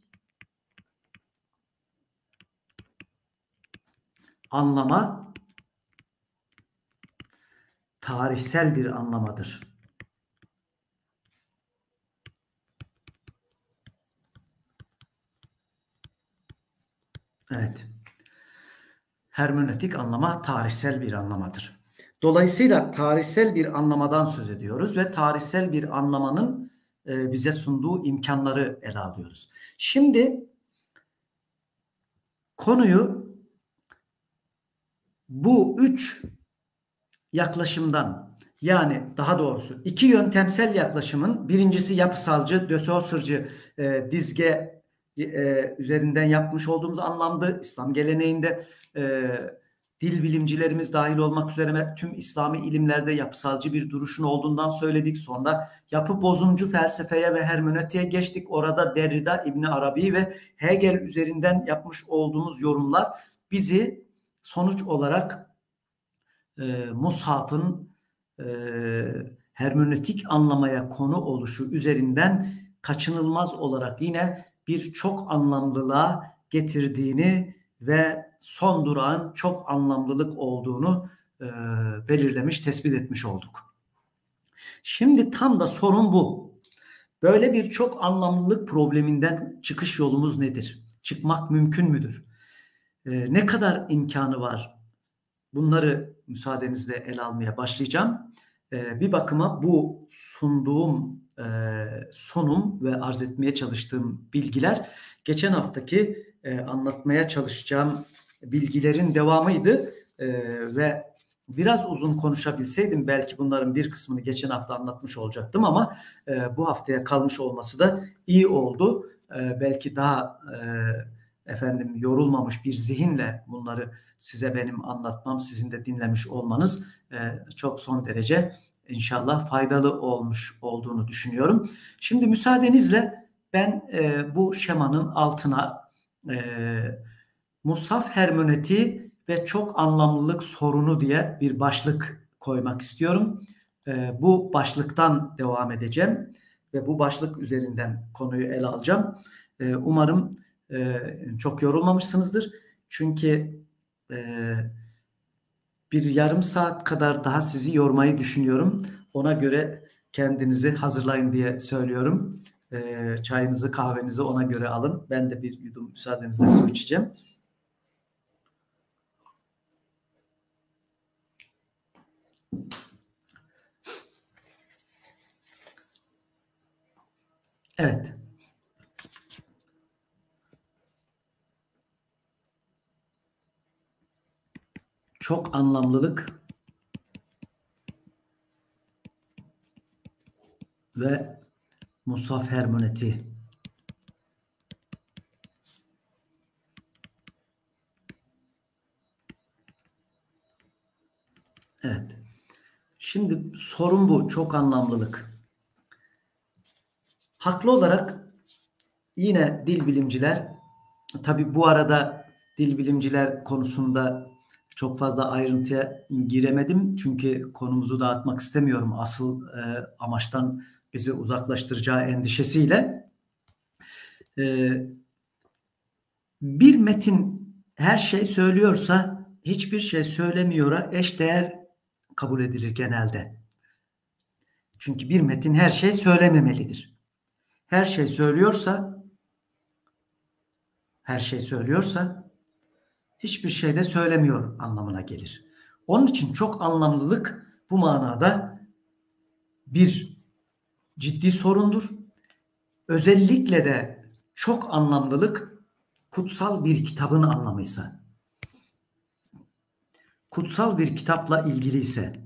A: anlama tarihsel bir anlamadır. Evet. Hermenötik anlama tarihsel bir anlamadır. Dolayısıyla tarihsel bir anlamadan söz ediyoruz ve tarihsel bir anlamanın bize sunduğu imkanları ele alıyoruz. Şimdi konuyu bu üç yaklaşımdan, yani daha doğrusu iki yöntemsel yaklaşımın birincisi yapısalcı, de Saussure'cı dizge üzerinden yapmış olduğumuz anlamda İslam geleneğinde dil bilimcilerimiz dahil olmak üzere tüm İslami ilimlerde yapısalcı bir duruşun olduğundan söyledik. Sonra yapı bozumcu felsefeye ve hermenötiğe geçtik. Orada Derrida, İbn Arabi ve Hegel üzerinden yapmış olduğumuz yorumlar bizi sonuç olarak Musaf'ın hermenötik anlamaya konu oluşu üzerinden kaçınılmaz olarak yine bir çok anlamlılığa getirdiğini ve son durağın çok anlamlılık olduğunu belirlemiş, tespit etmiş olduk. Şimdi tam da sorun bu. Böyle bir çok anlamlılık probleminden çıkış yolumuz nedir? Çıkmak mümkün müdür? Ne kadar imkanı var? Bunları müsaadenizle ele almaya başlayacağım. Bir bakıma bu sunduğum sunum ve arz etmeye çalıştığım bilgiler geçen haftaki anlatmaya çalışacağım bilgilerin devamıydı. ve biraz uzun konuşabilseydim belki bunların bir kısmını geçen hafta anlatmış olacaktım ama bu haftaya kalmış olması da iyi oldu. Belki daha yorulmamış bir zihinle bunları size benim anlatmam, sizin de dinlemiş olmanız çok son derece İnşallah faydalı olmuş olduğunu düşünüyorum. Şimdi müsaadenizle ben bu şemanın altına Mushaf hermeneutiği ve çok anlamlılık sorunu diye bir başlık koymak istiyorum. Bu başlıktan devam edeceğim ve bu başlık üzerinden konuyu ele alacağım. Umarım çok yorulmamışsınızdır. Çünkü bir yarım saat kadar daha sizi yormayı düşünüyorum. Ona göre kendinizi hazırlayın diye söylüyorum. Çayınızı, kahvenizi ona göre alın. Ben de bir yudum müsaadenizle su içeceğim. Evet. Çok anlamlılık ve mushaf hermeneutiği. Evet. Şimdi sorun bu. Çok anlamlılık. Haklı olarak yine dil bilimciler, tabii bu arada dil bilimciler konusunda çok fazla ayrıntıya giremedim. Çünkü konumuzu dağıtmak istemiyorum. Asıl amaçtan bizi uzaklaştıracağı endişesiyle. Bir metin her şey söylüyorsa hiçbir şey söylemiyor'a eşdeğer kabul edilir genelde. Çünkü bir metin her şey söylememelidir. Her şey söylüyorsa hiçbir şey de söylemiyor anlamına gelir. Onun için çok anlamlılık bu manada bir ciddi sorundur. Özellikle de çok anlamlılık kutsal bir kitabın anlamıysa, kutsal bir kitapla ilgiliyse,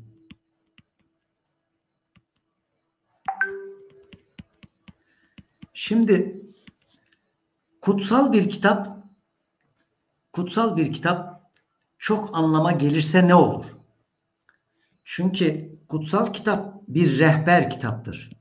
A: şimdi kutsal bir kitap çok anlama gelirse ne olur? Çünkü kutsal kitap bir rehber kitaptır.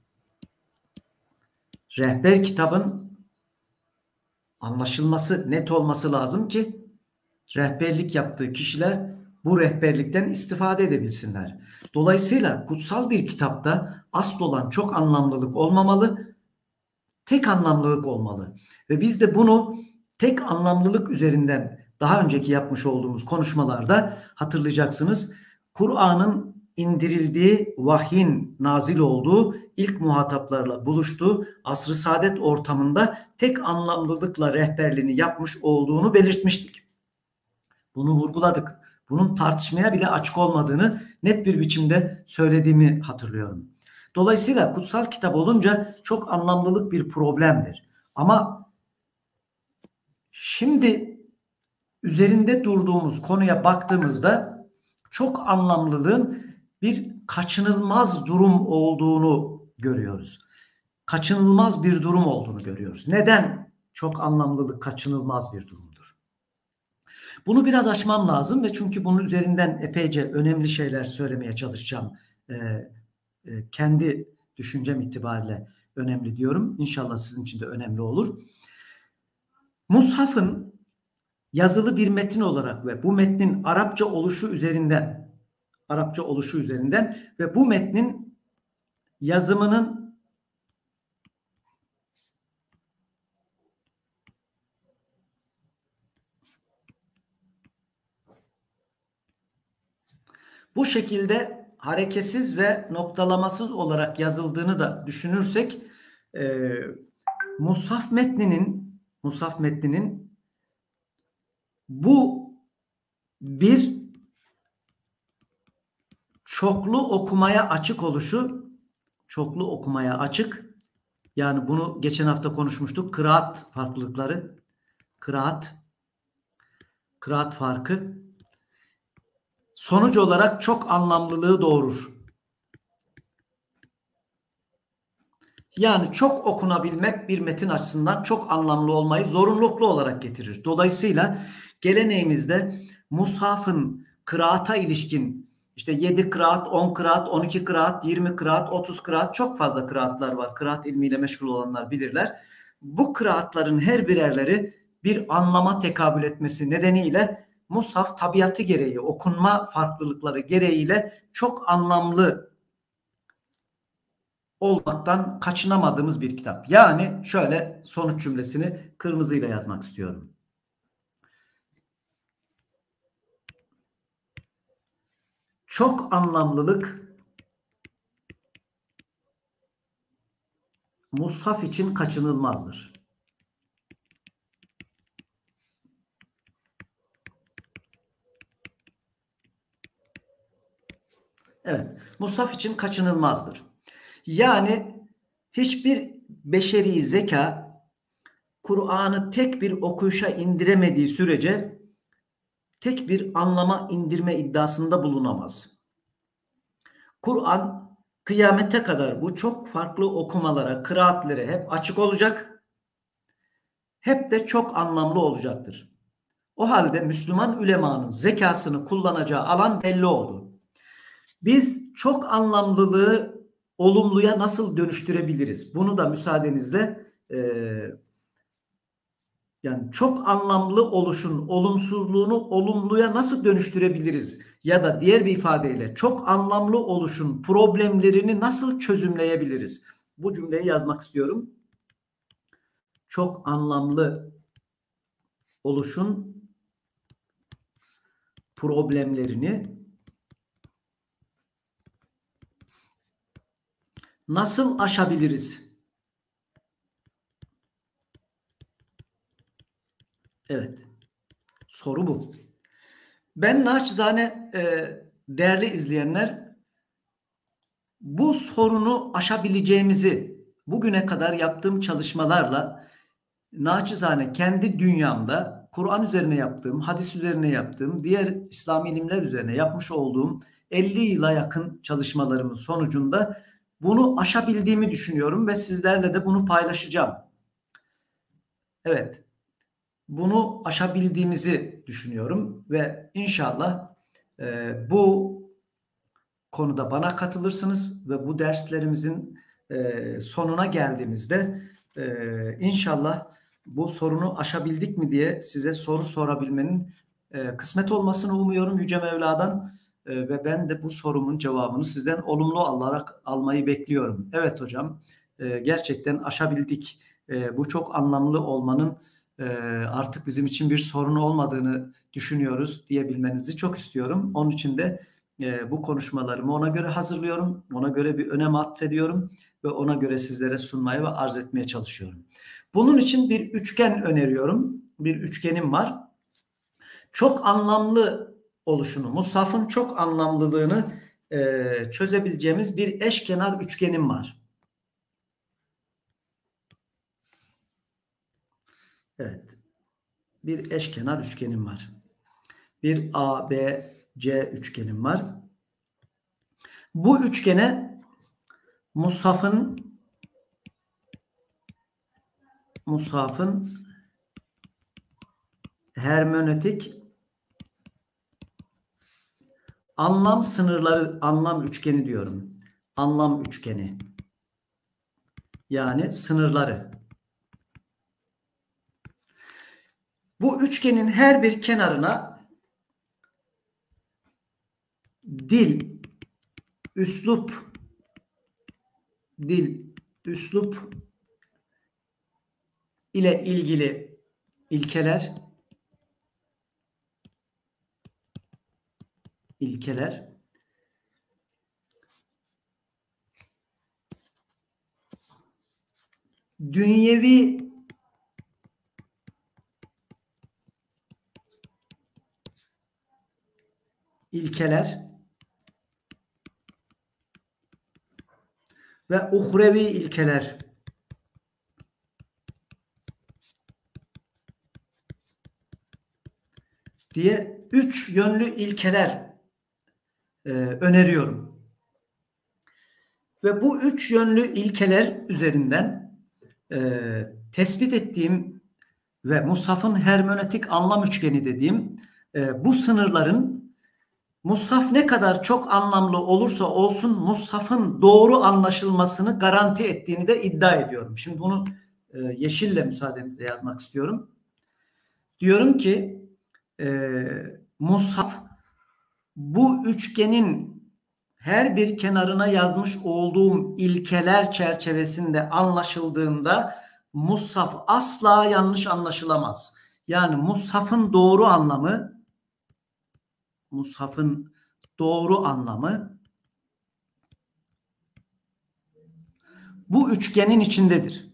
A: Rehber kitabın anlaşılması, net olması lazım ki rehberlik yaptığı kişiler bu rehberlikten istifade edebilsinler. Dolayısıyla kutsal bir kitapta asıl olan çok anlamlılık olmamalı, tek anlamlılık olmalı. Ve biz de bunu tek anlamlılık üzerinden daha önceki yapmış olduğumuz konuşmalarda hatırlayacaksınız. Kur'an'ın indirildiği, vahyin nazil olduğu, ilk muhataplarla buluştuğu asr-ı saadet ortamında tek anlamlılıkla rehberliğini yapmış olduğunu belirtmiştik. Bunu vurguladık. Bunun tartışmaya bile açık olmadığını net bir biçimde söylediğimi hatırlıyorum. Dolayısıyla kutsal kitap olunca çok anlamlılık bir problemdir. Ama şimdi üzerinde durduğumuz konuya baktığımızda çok anlamlılığın bir kaçınılmaz durum olduğunu görüyoruz. Kaçınılmaz bir durum olduğunu görüyoruz. Neden çok anlamlılık kaçınılmaz bir durumdur? Bunu biraz açmam lazım ve çünkü bunun üzerinden epeyce önemli şeyler söylemeye çalışacağım. Kendi düşüncem itibariyle önemli diyorum. İnşallah sizin için de önemli olur. Mushaf'ın yazılı bir metin olarak ve bu metnin Arapça oluşu üzerinden ve bu metnin yazımının bu şekilde hareketsiz ve noktalamasız olarak yazıldığını da düşünürsek Mushaf metninin bu bir çoklu okumaya açık oluşu, çoklu okumaya açık, yani bunu geçen hafta konuşmuştuk. Kıraat farklılıkları, kıraat farkı sonuç olarak çok anlamlılığı doğurur. Yani çok okunabilmek bir metin açısından çok anlamlı olmayı zorunluluklu olarak getirir. Dolayısıyla geleneğimizde mushafın kıraata ilişkin işte 7 kıraat, 10 kıraat, 12 kıraat, 20 kıraat, 30 kıraat, çok fazla kıraatlar var. Kıraat ilmiyle meşgul olanlar bilirler. Bu kıraatların her birerleri bir anlama tekabül etmesi nedeniyle mushaf tabiatı gereği, okunma farklılıkları gereğiyle çok anlamlı olmaktan kaçınamadığımız bir kitap. Yani şöyle sonuç cümlesini kırmızıyla yazmak istiyorum. Çok anlamlılık mushaf için kaçınılmazdır. Evet, mushaf için kaçınılmazdır. Yani hiçbir beşeri zeka Kur'an'ı tek bir okuyuşa indiremediği sürece tek bir anlama indirme iddiasında bulunamaz. Kur'an kıyamete kadar bu çok farklı okumalara, kıraatlere hep açık olacak, hep de çok anlamlı olacaktır. O halde Müslüman ulemanın zekasını kullanacağı alan belli oldu. Biz çok anlamlılığı olumluya nasıl dönüştürebiliriz? Bunu da müsaadenizle yani çok anlamlı oluşun olumsuzluğunu olumluya nasıl dönüştürebiliriz? Ya da diğer bir ifadeyle çok anlamlı oluşun problemlerini nasıl çözümleyebiliriz? Bu cümleyi yazmak istiyorum. Çok anlamlı oluşun problemlerini nasıl aşabiliriz? Evet. Soru bu. Ben naçizane değerli izleyenler bu sorunu aşabileceğimizi bugüne kadar yaptığım çalışmalarla naçizane kendi dünyamda Kur'an üzerine yaptığım, hadis üzerine yaptığım, diğer İslami ilimler üzerine yapmış olduğum 50 yıla yakın çalışmalarımın sonucunda bunu aşabildiğimi düşünüyorum ve sizlerle de bunu paylaşacağım. Evet, bunu aşabildiğimizi düşünüyorum ve inşallah bu konuda bana katılırsınız ve bu derslerimizin sonuna geldiğimizde inşallah bu sorunu aşabildik mi diye size soru sorabilmenin kısmet olmasını umuyorum Yüce Mevla'dan ve ben de bu sorumun cevabını sizden olumlu alarak almayı bekliyorum. Evet hocam, gerçekten aşabildik. Bu çok anlamlı olmanın artık bizim için bir sorun olmadığını düşünüyoruz diyebilmenizi çok istiyorum. Onun için de bu konuşmalarımı ona göre hazırlıyorum. Ona göre bir önem atfediyorum ve ona göre sizlere sunmaya ve arz etmeye çalışıyorum. Bunun için bir üçgen öneriyorum. Bir üçgenim var. Çok anlamlı oluşunu, mushafın çok anlamlılığını çözebileceğimiz bir eşkenar üçgenim var. Evet. Bir eşkenar üçgenim var. Bir A, B, C üçgenim var. Bu üçgene mushafın hermenötik anlam sınırları, anlam üçgeni diyorum. Anlam üçgeni. Yani sınırları. Bu üçgenin her bir kenarına dil, üslup ile ilgili ilkeler dünyevi ilkeler ve uhrevi ilkeler diye üç yönlü ilkeler öneriyorum. Ve bu üç yönlü ilkeler üzerinden tespit ettiğim ve Mushaf'ın hermenötik anlam üçgeni dediğim bu sınırların Mushaf ne kadar çok anlamlı olursa olsun Mushaf'ın doğru anlaşılmasını garanti ettiğini de iddia ediyorum. Şimdi bunu yeşille müsaadenizle yazmak istiyorum. Diyorum ki Mushaf bu üçgenin her bir kenarına yazmış olduğum ilkeler çerçevesinde anlaşıldığında Mushaf asla yanlış anlaşılamaz. Yani Mushaf'ın doğru anlamı bu üçgenin içindedir.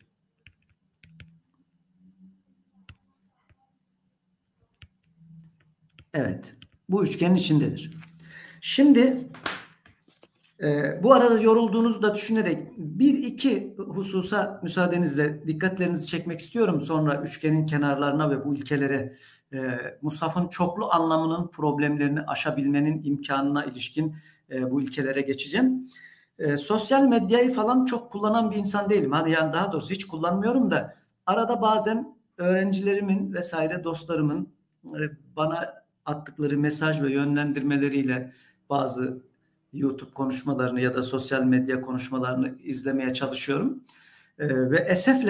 A: Evet, bu üçgenin içindedir. Şimdi bu arada yorulduğunuzu da düşünerek bir iki hususa müsaadenizle dikkatlerinizi çekmek istiyorum. Sonra üçgenin kenarlarına ve bu ilkelere Mushaf'ın çoklu anlamının problemlerini aşabilmenin imkanına ilişkin bu ilkelere geçeceğim. Sosyal medyayı falan çok kullanan bir insan değilim. Hadi yani daha doğrusu hiç kullanmıyorum da arada bazen öğrencilerimin vesaire dostlarımın bana attıkları mesaj ve yönlendirmeleriyle bazı YouTube konuşmalarını ya da sosyal medya konuşmalarını izlemeye çalışıyorum. Ve esefle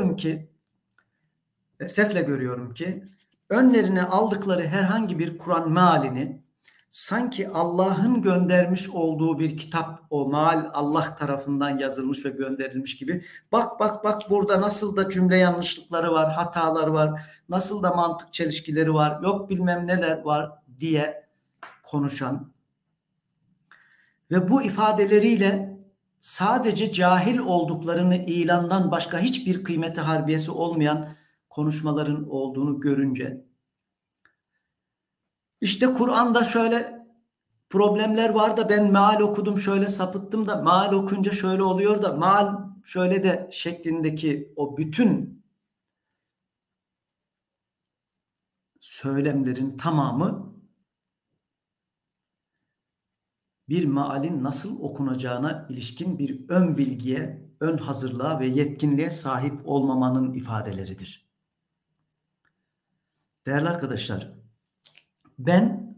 A: görüyorum ki önlerine aldıkları herhangi bir Kur'an mealini sanki Allah'ın göndermiş olduğu bir kitap, o meal Allah tarafından yazılmış ve gönderilmiş gibi bak burada nasıl da cümle yanlışlıkları var, hatalar var, nasıl da mantık çelişkileri var, yok bilmem neler var diye konuşan ve bu ifadeleriyle sadece cahil olduklarını ilandan başka hiçbir kıymeti harbiyesi olmayan konuşmaların olduğunu görünce işte Kur'an'da şöyle problemler var da ben meal okudum şöyle sapıttım da meal okunca şöyle oluyor da meal şöyle de şeklindeki o bütün söylemlerin tamamı bir mealin nasıl okunacağına ilişkin bir ön bilgiye, ön hazırlığa ve yetkinliğe sahip olmamanın ifadeleridir. Değerli arkadaşlar, ben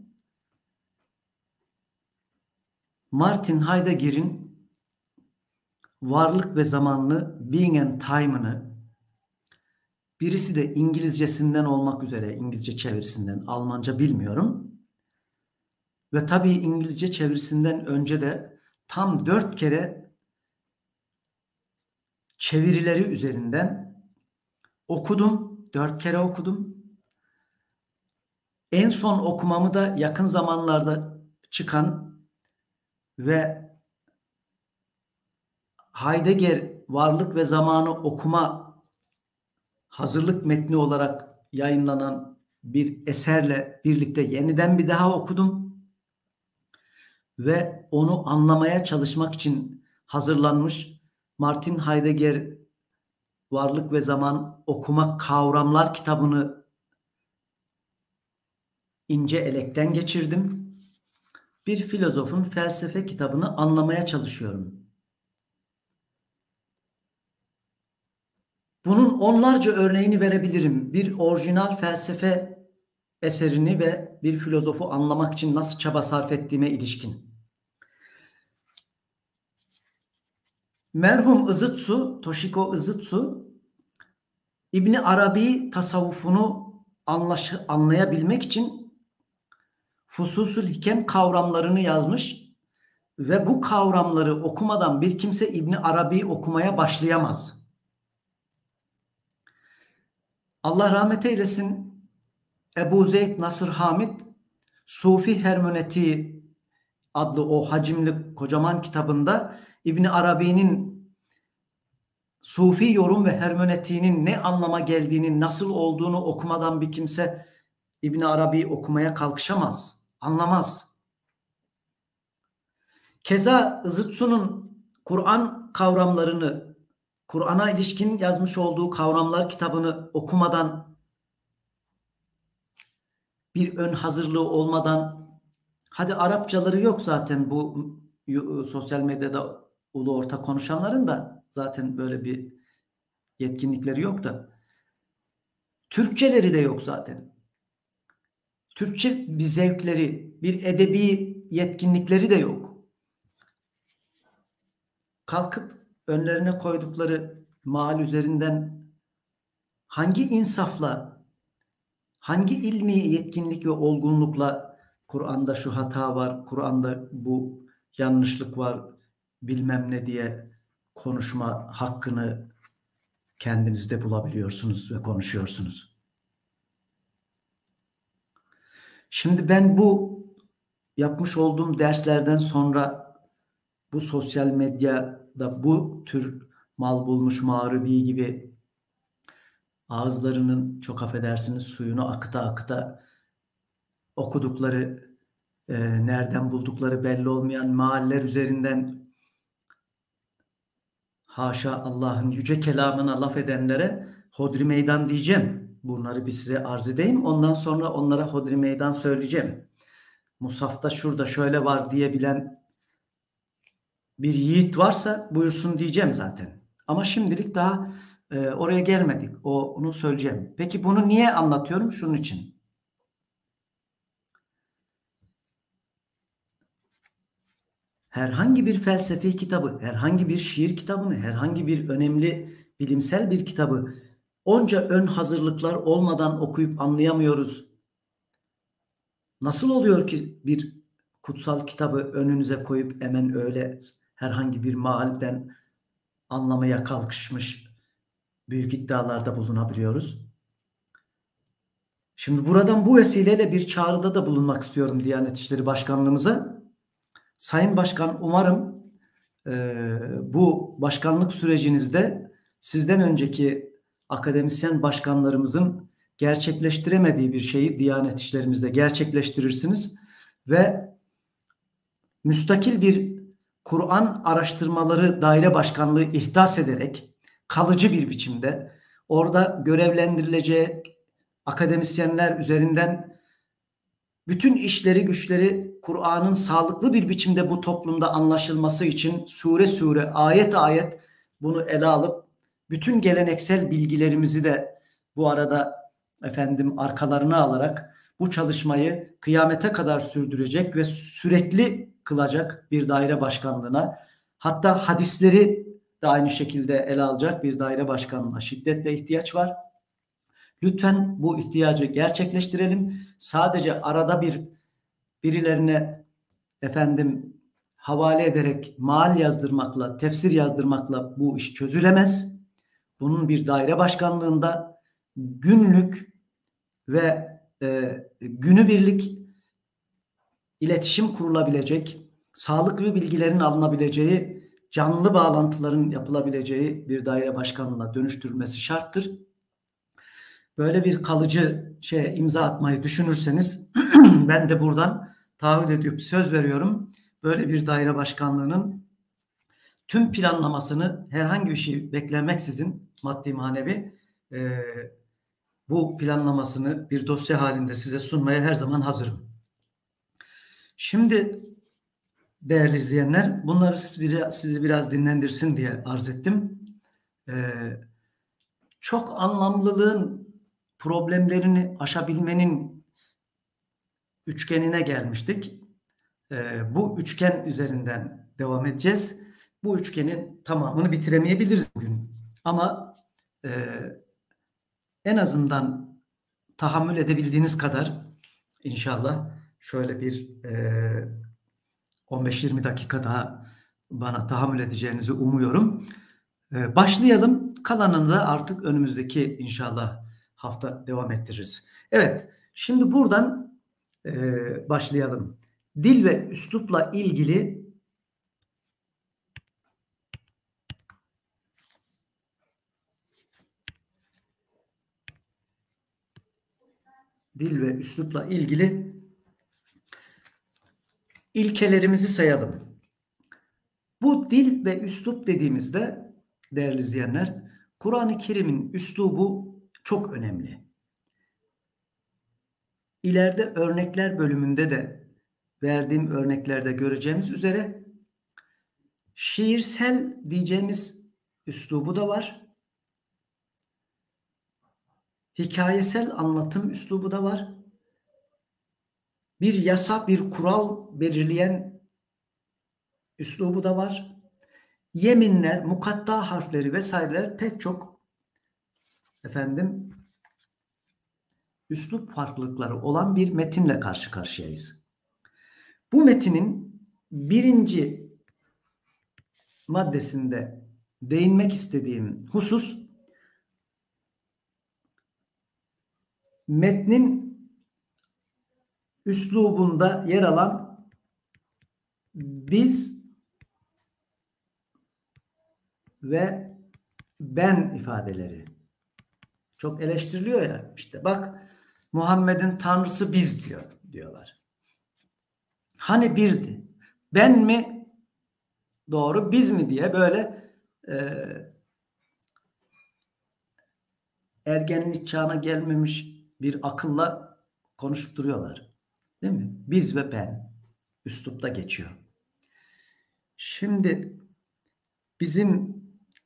A: Martin Heidegger'in varlık ve zamanını, Being and Time'ını, birisi de İngilizcesinden olmak üzere, İngilizce çevirisinden, Almanca bilmiyorum. Ve tabii İngilizce çevirisinden önce de tam 4 kere çevirileri üzerinden okudum. 4 kere okudum. En son okumamı da yakın zamanlarda çıkan ve Heidegger Varlık ve Zamanı okuma hazırlık metni olarak yayınlanan bir eserle birlikte yeniden bir daha okudum. Ve onu anlamaya çalışmak için hazırlanmış Martin Heidegger Varlık ve Zaman Okuma Kavramlar kitabını ince elekten geçirdim. Bir filozofun felsefe kitabını anlamaya çalışıyorum. Bunun onlarca örneğini verebilirim. Bir orijinal felsefe eserini ve bir filozofu anlamak için nasıl çaba sarf ettiğime ilişkin. Merhum Izıtsu, Toshiko Izıtsu, İbni Arabi tasavvufunu anlayabilmek için Fususül Hikem kavramlarını yazmış ve bu kavramları okumadan bir kimse İbni Arabi okumaya başlayamaz. Allah rahmet eylesin, Ebu Zeyd Nasır Hamid Sufi Hermenötiği adlı o hacimli kocaman kitabında İbni Arabi'nin Sufi yorum ve hermenötiğinin ne anlama geldiğini, nasıl olduğunu okumadan bir kimse İbni Arabi okumaya kalkışamaz, anlamaz. Keza Izıtsu'nun Kur'an kavramlarını, Kur'an'a ilişkin yazmış olduğu kavramlar kitabını okumadan, bir ön hazırlığı olmadan Hadi Arapçaları yok zaten bu sosyal medyada ulu orta konuşanların da zaten böyle bir yetkinlikleri yok da. Türkçeleri de yok zaten. Türkçe bir zevkleri, bir edebi yetkinlikleri de yok. Kalkıp önlerine koydukları maal üzerinden hangi insafla, hangi ilmi yetkinlik ve olgunlukla Kur'an'da şu hata var, Kur'an'da bu yanlışlık var, bilmem ne diye konuşma hakkını kendinizde bulabiliyorsunuz ve konuşuyorsunuz. Şimdi ben bu yapmış olduğum derslerden sonra bu sosyal medyada bu tür mal bulmuş mağrubi gibi ağızlarının, çok affedersiniz, suyunu akıta akıta okudukları, nereden buldukları belli olmayan mealler üzerinden haşa Allah'ın yüce kelamına laf edenlere hodri meydan diyeceğim. Bunları bir size arz edeyim. Ondan sonra onlara hodri meydan söyleyeceğim. Musaf'ta şurada şöyle var diyebilen bir yiğit varsa buyursun diyeceğim zaten. Ama şimdilik daha oraya gelmedik. Onu söyleyeceğim. Peki bunu niye anlatıyorum? Şunun için. Herhangi bir felsefi kitabı, herhangi bir şiir kitabını, herhangi bir önemli bilimsel bir kitabı onca ön hazırlıklar olmadan okuyup anlayamıyoruz. Nasıl oluyor ki bir kutsal kitabı önünüze koyup hemen öyle herhangi bir mealden anlamaya kalkışmış büyük iddialarda bulunabiliyoruz? Şimdi buradan bu vesileyle bir çağrıda da bulunmak istiyorum Diyanet İşleri Başkanlığımıza. Sayın Başkan, umarım bu başkanlık sürecinizde sizden önceki akademisyen başkanlarımızın gerçekleştiremediği bir şeyi Diyanet İşlerimizde gerçekleştirirsiniz ve müstakil bir Kur'an araştırmaları daire başkanlığı ihdas ederek kalıcı bir biçimde orada görevlendirilecek akademisyenler üzerinden bütün işleri güçleri Kur'an'ın sağlıklı bir biçimde bu toplumda anlaşılması için sure sure, ayet ayet bunu ele alıp bütün geleneksel bilgilerimizi de bu arada arkalarına alarak bu çalışmayı kıyamete kadar sürdürecek ve sürekli kılacak bir daire başkanlığına, hatta hadisleri de aynı şekilde ele alacak bir daire başkanlığına şiddetle ihtiyaç var. Lütfen bu ihtiyacı gerçekleştirelim. Sadece arada birilerine havale ederek maal yazdırmakla, tefsir yazdırmakla bu iş çözülemez. Bunun bir daire başkanlığında günlük ve günübirlik iletişim kurulabilecek, sağlıklı bilgilerin alınabileceği, canlı bağlantıların yapılabileceği bir daire başkanlığına dönüştürülmesi şarttır. Böyle bir kalıcı imza atmayı düşünürseniz ben de buradan taahhüt edip söz veriyorum. Böyle bir daire başkanlığının tüm planlamasını herhangi bir şey beklemeksizin maddi manevi bu planlamasını bir dosya halinde size sunmaya her zaman hazırım. Şimdi değerli izleyenler, bunları sizi biraz dinlendirsin diye arz ettim. Çok anlamlılığın problemlerini aşabilmenin üçgenine gelmiştik. Bu üçgen üzerinden devam edeceğiz. Bu üçgenin tamamını bitiremeyebiliriz bugün. Ama en azından tahammül edebildiğiniz kadar inşallah şöyle bir 15-20 dakika daha bana tahammül edeceğinizi umuyorum. Başlayalım. Kalanını da artık önümüzdeki inşallah hafta devam ettiririz. Evet, şimdi buradan başlayalım. Dil ve üslupla ilgili ilkelerimizi sayalım. Bu dil ve üslup dediğimizde değerli izleyenler, Kur'an-ı Kerim'in üslubu çok önemli. İleride örnekler bölümünde de verdiğim örneklerde göreceğimiz üzere şiirsel diyeceğimiz üslubu da var. Hikayesel anlatım üslubu da var. Bir yasa, bir kural belirleyen üslubu da var. Yeminler, mukatta harfleri vesaireler pek çok üslup farklılıkları olan bir metinle karşı karşıyayız. Bu metinin birinci maddesinde değinmek istediğim husus metnin üslubunda yer alan biz ve ben ifadeleri. Çok eleştiriliyor ya, işte bak Muhammed'in tanrısı biz diyorlar. Hani birdi? Ben mi doğru, biz mi diye böyle ergenlik çağına gelmemiş bir akılla konuşup duruyorlar. Değil mi? Biz ve ben üslupta geçiyor. Şimdi bizim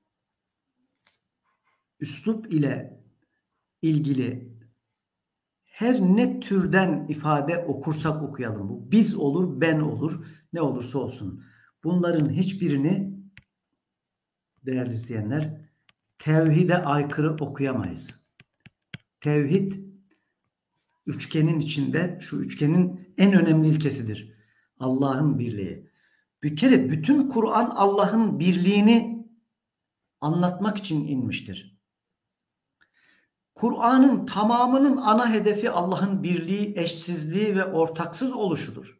A: üslup ile ilgili her ne türden ifade okursak okuyalım, bu biz olur, ben olur, ne olursa olsun, bunların hiçbirini değerli izleyenler tevhide aykırı okuyamayız. Tevhid üçgenin içinde, şu üçgenin en önemli ilkesidir. Allah'ın birliği. Bir kere bütün Kur'an Allah'ın birliğini anlatmak için inmiştir. Kur'an'ın tamamının ana hedefi Allah'ın birliği, eşsizliği ve ortaksız oluşudur.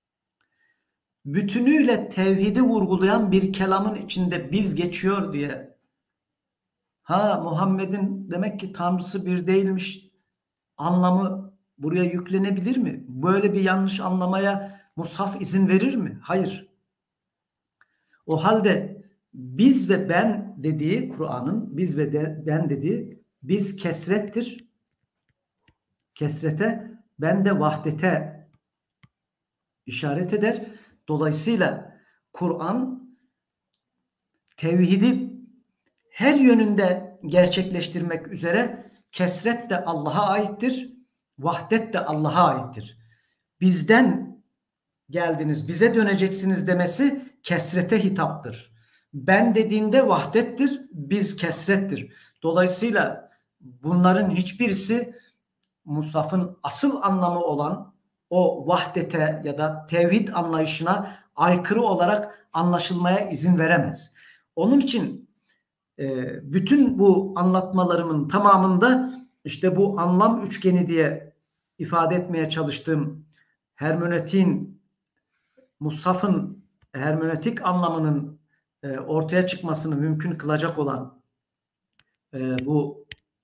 A: Bütünüyle tevhidi vurgulayan bir kelamın içinde biz geçiyor diye, Muhammed'in demek ki tanrısı bir değilmiş anlamı buraya yüklenebilir mi? Böyle bir yanlış anlamaya Mushaf izin verir mi? Hayır. O halde biz ve ben dediği, Kur'an'ın biz ve ben dediği, biz kesrettir. Kesrete, ben de vahdete işaret eder. Dolayısıyla Kur'an tevhidi her yönünde gerçekleştirmek üzere kesret de Allah'a aittir, vahdet de Allah'a aittir. Bizden geldiniz, bize döneceksiniz demesi kesrete hitaptır. Ben dediğinde vahdettir, biz kesrettir. Dolayısıyla bunların hiçbirisi Musaf'ın asıl anlamı olan o vahdete ya da tevhid anlayışına aykırı olarak anlaşılmaya izin veremez. Onun için bütün bu anlatmalarımın tamamında işte bu anlam üçgeni diye ifade etmeye çalıştığım hermeneutiğin, Musaf'ın hermeneutik anlamının ortaya çıkmasını mümkün kılacak olan bu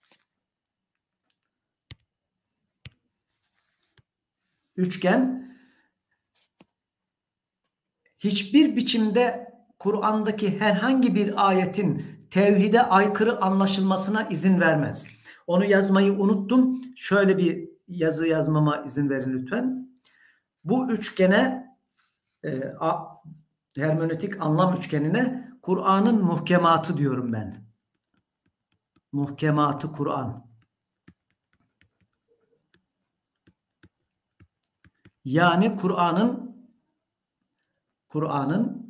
A: üçgen hiçbir biçimde Kur'an'daki herhangi bir ayetin tevhide aykırı anlaşılmasına izin vermez. Onu yazmayı unuttum. Şöyle bir yazı yazmama izin verin lütfen. Bu üçgene, hermeneutik anlam üçgenine Kur'an'ın muhkematı diyorum ben. Muhkematı Kur'an. Yani Kur'an'ın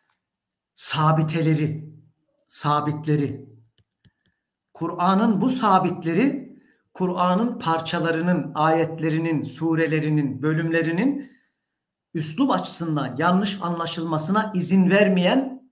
A: sabitleri. Kur'an'ın bu sabitleri, Kur'an'ın parçalarının, ayetlerinin, surelerinin, bölümlerinin üslup açısından yanlış anlaşılmasına izin vermeyen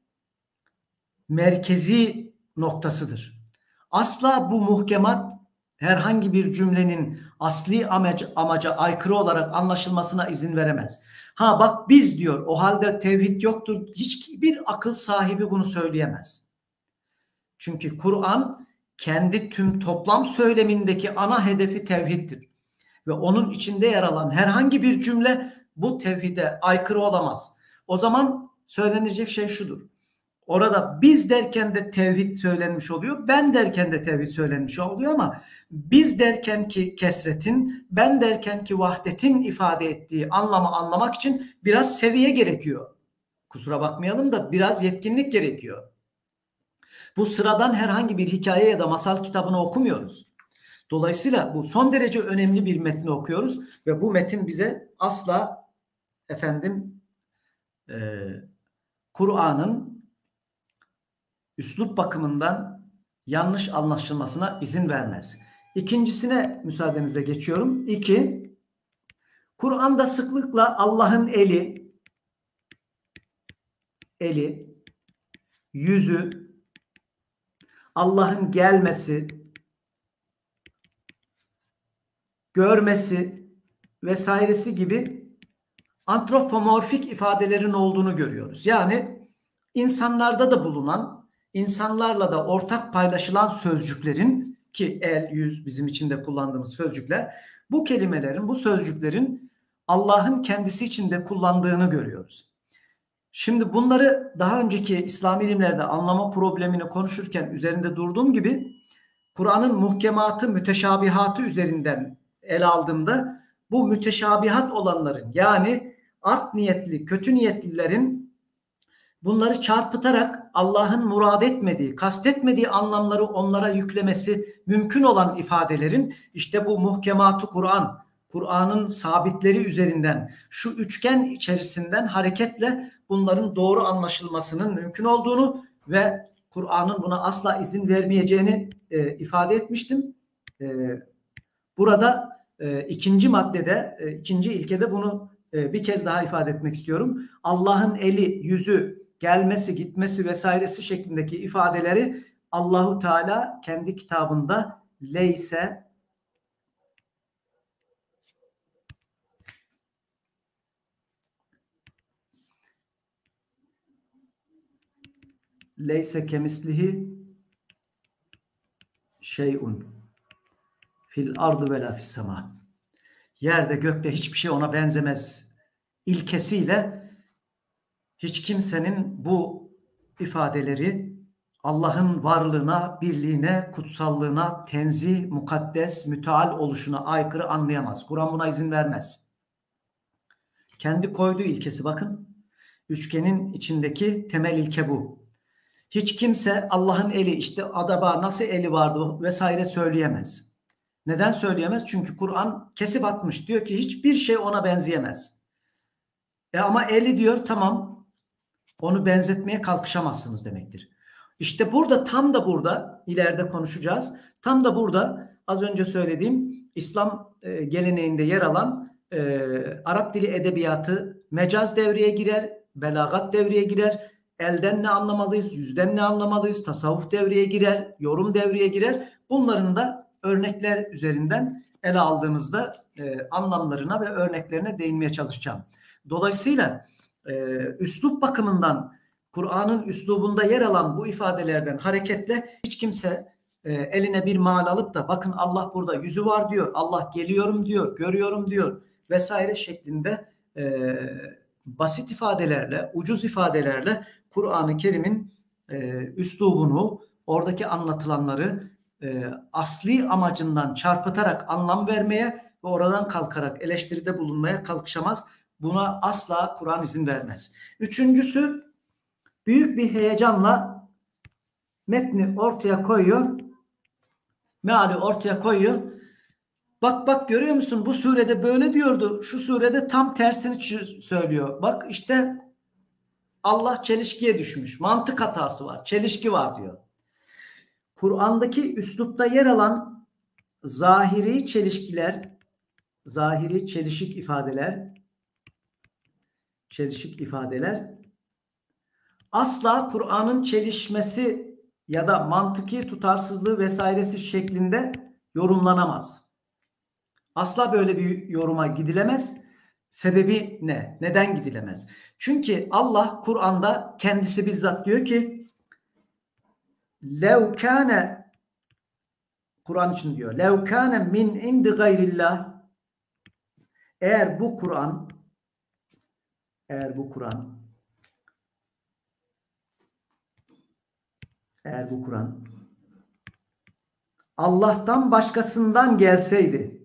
A: merkezi noktasıdır. Asla bu muhkemat herhangi bir cümlenin asli amaca aykırı olarak anlaşılmasına izin veremez. Bak biz diyor, o halde tevhid yoktur. Hiçbir akıl sahibi bunu söyleyemez. Çünkü Kur'an kendi tüm toplam söylemindeki ana hedefi tevhiddir. Ve onun içinde yer alan herhangi bir cümle bu tevhide aykırı olamaz. O zaman söylenecek şey şudur. Orada biz derken de tevhid söylenmiş oluyor. Ben derken de tevhid söylenmiş oluyor ama biz derken ki kesretin, ben derken ki vahdetin ifade ettiği anlamı anlamak için biraz seviye gerekiyor. Kusura bakmayalım da biraz yetkinlik gerekiyor. Bu sıradan herhangi bir hikaye ya da masal kitabını okumuyoruz. Dolayısıyla bu son derece önemli bir metni okuyoruz ve bu metin bize asla Kur'an'ın üslup bakımından yanlış anlaşılmasına izin vermez. İkincisine müsaadenizle geçiyorum. 2. Kur'an'da sıklıkla Allah'ın eli, yüzü, Allah'ın gelmesi, görmesi vesairesi gibi antropomorfik ifadelerin olduğunu görüyoruz. Yani insanlarda da bulunan, insanlarla da ortak paylaşılan sözcüklerin, ki el, yüz bizim için de kullandığımız sözcükler, bu kelimelerin, bu sözcüklerin Allah'ın kendisi için de kullandığını görüyoruz. Şimdi bunları daha önceki İslam ilimlerde anlama problemini konuşurken üzerinde durduğum gibi Kur'an'ın muhkematı, müteşabihatı üzerinden ele aldığımda bu müteşabihat olanların, yani art niyetli, kötü niyetlilerin bunları çarpıtarak Allah'ın murad etmediği, kastetmediği anlamları onlara yüklemesi mümkün olan ifadelerin işte bu muhkematı Kur'an'ın sabitleri üzerinden, şu üçgen içerisinden hareketle bunların doğru anlaşılmasının mümkün olduğunu ve Kur'an'ın buna asla izin vermeyeceğini ifade etmiştim. Burada ikinci maddede, ikinci ilkede bunu bir kez daha ifade etmek istiyorum. Allah'ın eli, yüzü, gelmesi, gitmesi vesairesi şeklindeki ifadeleri Allahu Teala kendi kitabında leyse kemislihi şeyun fil ardı ve la fis sema. Yerde gökte hiçbir şey ona benzemez ilkesiyle hiç kimsenin bu ifadeleri Allah'ın varlığına, birliğine, kutsallığına, tenzih, mukaddes, müteal oluşuna aykırı anlayamaz. Kur'an buna izin vermez. Kendi koyduğu ilkesi bakın. Üçgenin içindeki temel ilke bu. Hiç kimse Allah'ın eli, işte adaba nasıl eli vardı vesaire söyleyemez. Neden söyleyemez? Çünkü Kur'an kesip atmış. Diyor ki hiçbir şey ona benzeyemez. Ama eli diyor, tamam, onu benzetmeye kalkışamazsınız demektir. İşte burada, tam da burada ileride konuşacağız. Tam da burada az önce söylediğim İslam geleneğinde yer alan Arap dili edebiyatı, mecaz devreye girer, belagat devreye girer, elden ne anlamalıyız, yüzden ne anlamalıyız, tasavvuf devreye girer, yorum devreye girer. Bunların da örnekler üzerinden ele aldığımızda anlamlarına ve örneklerine değinmeye çalışacağım. Dolayısıyla üslup bakımından Kur'an'ın üslubunda yer alan bu ifadelerden hareketle hiç kimse eline bir mal alıp da bakın Allah burada yüzü var diyor, Allah geliyorum diyor, görüyorum diyor vesaire şeklinde basit ifadelerle, ucuz ifadelerle Kur'an-ı Kerim'in üslubunu, oradaki anlatılanları asli amacından çarpıtarak anlam vermeye ve oradan kalkarak eleştiride bulunmaya kalkışamaz. Buna asla Kur'an izin vermez. Üçüncüsü, büyük bir heyecanla metni ortaya koyuyor, meali ortaya koyuyor. Bak görüyor musun, bu surede böyle diyordu, şu surede tam tersini söylüyor. Bak işte Allah çelişkiye düşmüş, mantık hatası var, çelişki var diyor. Kur'an'daki üslupta yer alan zahiri çelişkiler, zahiri çelişik ifadeler asla Kur'an'ın çelişmesi ya da mantıki tutarsızlığı vesairesi şeklinde yorumlanamaz. Asla böyle bir yoruma gidilemez. Sebebi ne? Neden gidilemez? Çünkü Allah Kur'an'da kendisi bizzat diyor ki lev kâne, Kur'an için diyor, lev kâne min indi gayrillah, eğer bu Kur'an eğer bu Kur'an Allah'tan başkasından gelseydi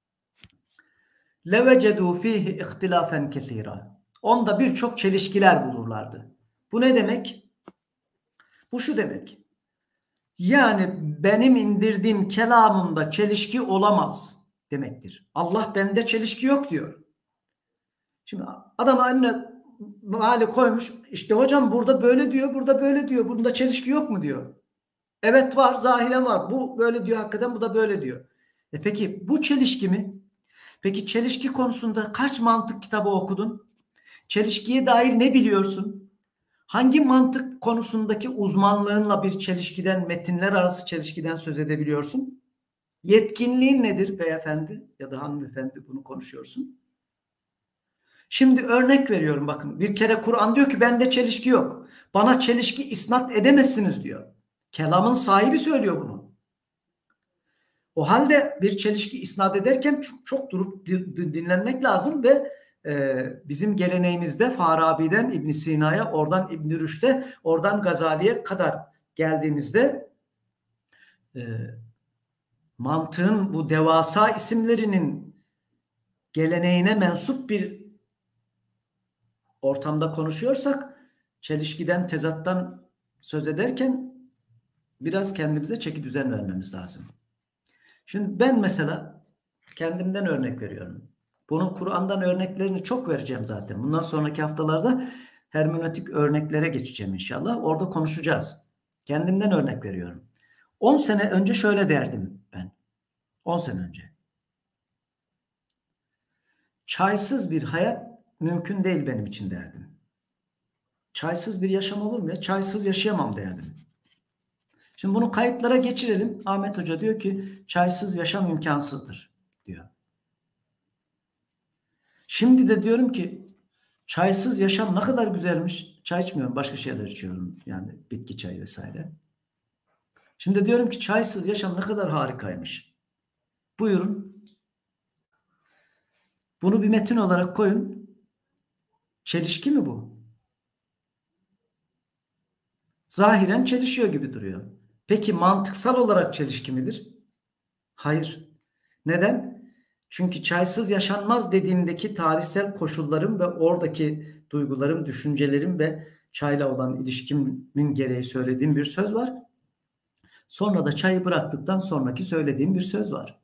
A: levecedû fîhî ihtilâfen kesîrâ. Onda birçok çelişkiler bulurlardı. Bu ne demek? Bu şu demek. Yani benim indirdiğim kelamımda çelişki olamaz demektir. Allah bende çelişki yok diyor. Şimdi adam önüne meali koymuş. İşte hocam burada böyle diyor, burada böyle diyor. Bunda çelişki yok mu diyor. Evet var, zahiren var. Bu böyle diyor hakikaten, bu da böyle diyor. Peki bu çelişki mi? Peki çelişki konusunda kaç mantık kitabı okudun? Çelişkiye dair ne biliyorsun? Hangi mantık konusundaki uzmanlığınla bir çelişkiden, metinler arası çelişkiden söz edebiliyorsun? Yetkinliğin nedir beyefendi ya da hanımefendi, bunu konuşuyorsun? Şimdi örnek veriyorum, bakın. Bir kere Kur'an diyor ki bende çelişki yok. Bana çelişki isnat edemezsiniz diyor. Kelamın sahibi söylüyor bunu. O halde bir çelişki isnat ederken çok durup dinlenmek lazım ve bizim geleneğimizde Farabi'den İbn Sina'ya, oradan İbn Rüşd'e, oradan Gazali'ye kadar geldiğimizde mantığın bu devasa isimlerinin geleneğine mensup bir ortamda konuşuyorsak çelişkiden, tezattan söz ederken biraz kendimize çeki düzen vermemiz lazım. Şimdi ben mesela kendimden örnek veriyorum. Bunun Kur'an'dan örneklerini çok vereceğim zaten. Bundan sonraki haftalarda hermenötik örneklere geçeceğim inşallah. Orada konuşacağız. Kendimden örnek veriyorum. 10 sene önce şöyle derdim ben. 10 sene önce. Çaysız bir hayat mümkün değil benim için derdim. Çaysız bir yaşam olur mu ya? Çaysız yaşayamam derdim. Şimdi bunu kayıtlara geçirelim. Ahmet Hoca diyor ki çaysız yaşam imkansızdır diyor. Şimdi de diyorum ki çaysız yaşam ne kadar güzelmiş. Çay içmiyorum, başka şeyler içiyorum. Yani bitki çayı vesaire. Şimdi diyorum ki çaysız yaşam ne kadar harikaymış. Buyurun. Bunu bir metin olarak koyun. Çelişki mi bu? Zahiren çelişiyor gibi duruyor. Peki mantıksal olarak çelişki midir? Hayır. Neden? Çünkü çaysız yaşanmaz dediğimdeki tarihsel koşullarım ve oradaki duygularım, düşüncelerim ve çayla olan ilişkimin gereği söylediğim bir söz var. Sonra da çayı bıraktıktan sonraki söylediğim bir söz var.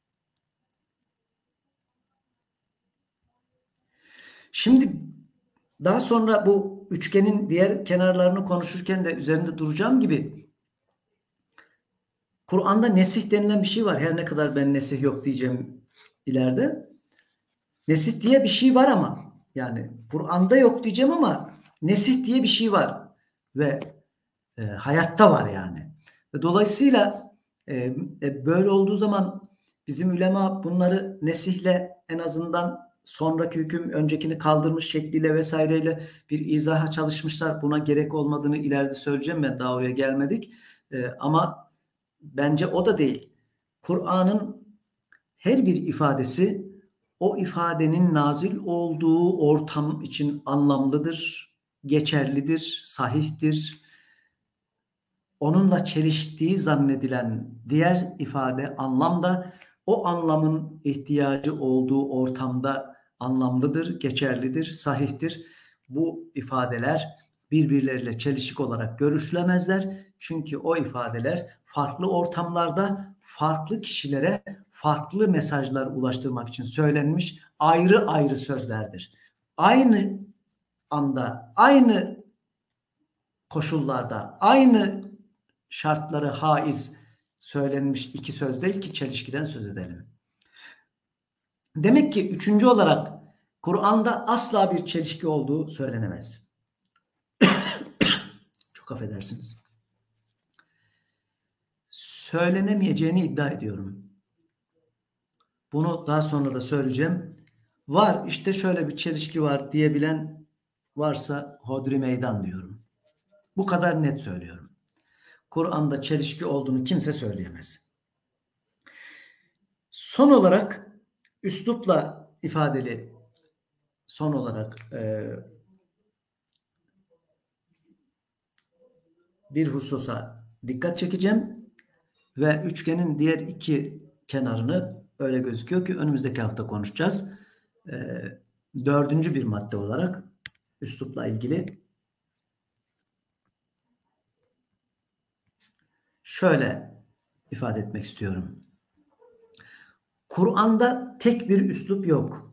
A: Şimdi daha sonra bu üçgenin diğer kenarlarını konuşurken de üzerinde duracağım gibi Kur'an'da nesih denilen bir şey var. Her ne kadar ben nesih yok diyeceğim ileride. Nesih diye bir şey var ama yani Kur'an'da yok diyeceğim ama nesih diye bir şey var ve hayatta var yani. Ve dolayısıyla böyle olduğu zaman bizim ulema bunları nesihle en azından sonraki hüküm öncekini kaldırmış şekliyle vesaireyle bir izaha çalışmışlar. Buna gerek olmadığını ileride söyleyeceğim, ben daha oraya gelmedik. Ama bence o da değil. Kur'an'ın her bir ifadesi o ifadenin nazil olduğu ortam için anlamlıdır, geçerlidir, sahihtir. Onunla çeliştiği zannedilen diğer ifade, anlam da o anlamın ihtiyacı olduğu ortamda anlamlıdır, geçerlidir, sahihtir. Bu ifadeler birbirleriyle çelişik olarak görüşülemezler. Çünkü o ifadeler farklı ortamlarda farklı kişilere farklı mesajlar ulaştırmak için söylenmiş ayrı ayrı sözlerdir. Aynı anda, aynı koşullarda, aynı şartları haiz söylenmiş iki söz değil ki çelişkiden söz edelim. Demek ki üçüncü olarak Kur'an'da asla bir çelişki olduğu söylenemez. Çok affedersiniz. Söylenemeyeceğini iddia ediyorum. Bunu daha sonra da söyleyeceğim. Var, işte şöyle bir çelişki var diyebilen varsa hodri meydan diyorum. Bu kadar net söylüyorum. Kur'an'da çelişki olduğunu kimse söyleyemez. Son olarak üslupla ifadeli son olarak bir hususa dikkat çekeceğim ve üçgenin diğer iki kenarını öyle gözüküyor ki önümüzdeki hafta konuşacağız. Dördüncü bir madde olarak üslupla ilgili şöyle ifade etmek istiyorum. Kur'an'da tek bir üslup yok.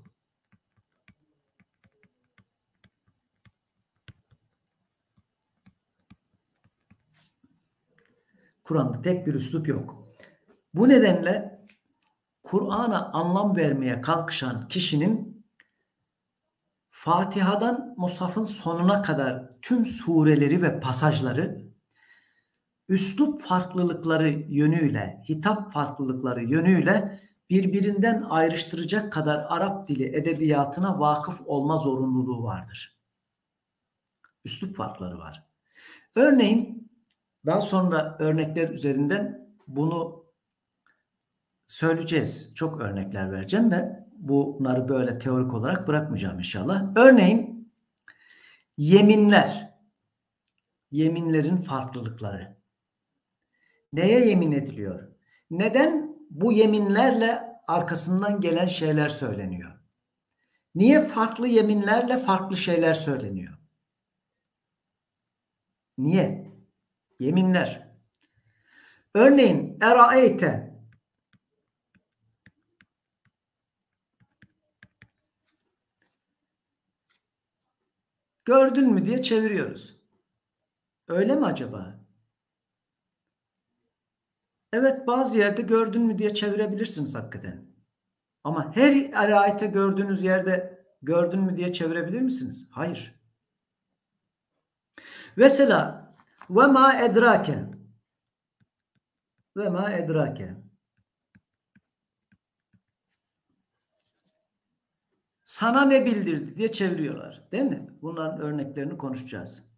A: Kur'an'da tek bir üslup yok. Bu nedenle Kur'an'a anlam vermeye kalkışan kişinin Fatiha'dan Musaf'ın sonuna kadar tüm sureleri ve pasajları üslup farklılıkları yönüyle, hitap farklılıkları yönüyle birbirinden ayrıştıracak kadar Arap dili edebiyatına vakıf olma zorunluluğu vardır. Üslup farkları var. Örneğin daha sonra örnekler üzerinden bunu söyleyeceğiz. Çok örnekler vereceğim ve bunları böyle teorik olarak bırakmayacağım inşallah. Örneğin yeminler, yeminlerin farklılıkları. Neye yemin ediliyor? Neden bu yeminlerle arkasından gelen şeyler söyleniyor? Niye farklı yeminlerle farklı şeyler söyleniyor? Niye? Yeminler. Örneğin eraeyte, gördün mü diye çeviriyoruz. Öyle mi acaba? Evet, bazı yerde gördün mü diye çevirebilirsiniz hakikaten. Ama her eraeyte gördüğünüz yerde gördün mü diye çevirebilir misiniz? Hayır. Mesela ve ma edrake, ve ma edrake, sana ne bildirdi diye çeviriyorlar. Değil mi? Bunların örneklerini konuşacağız.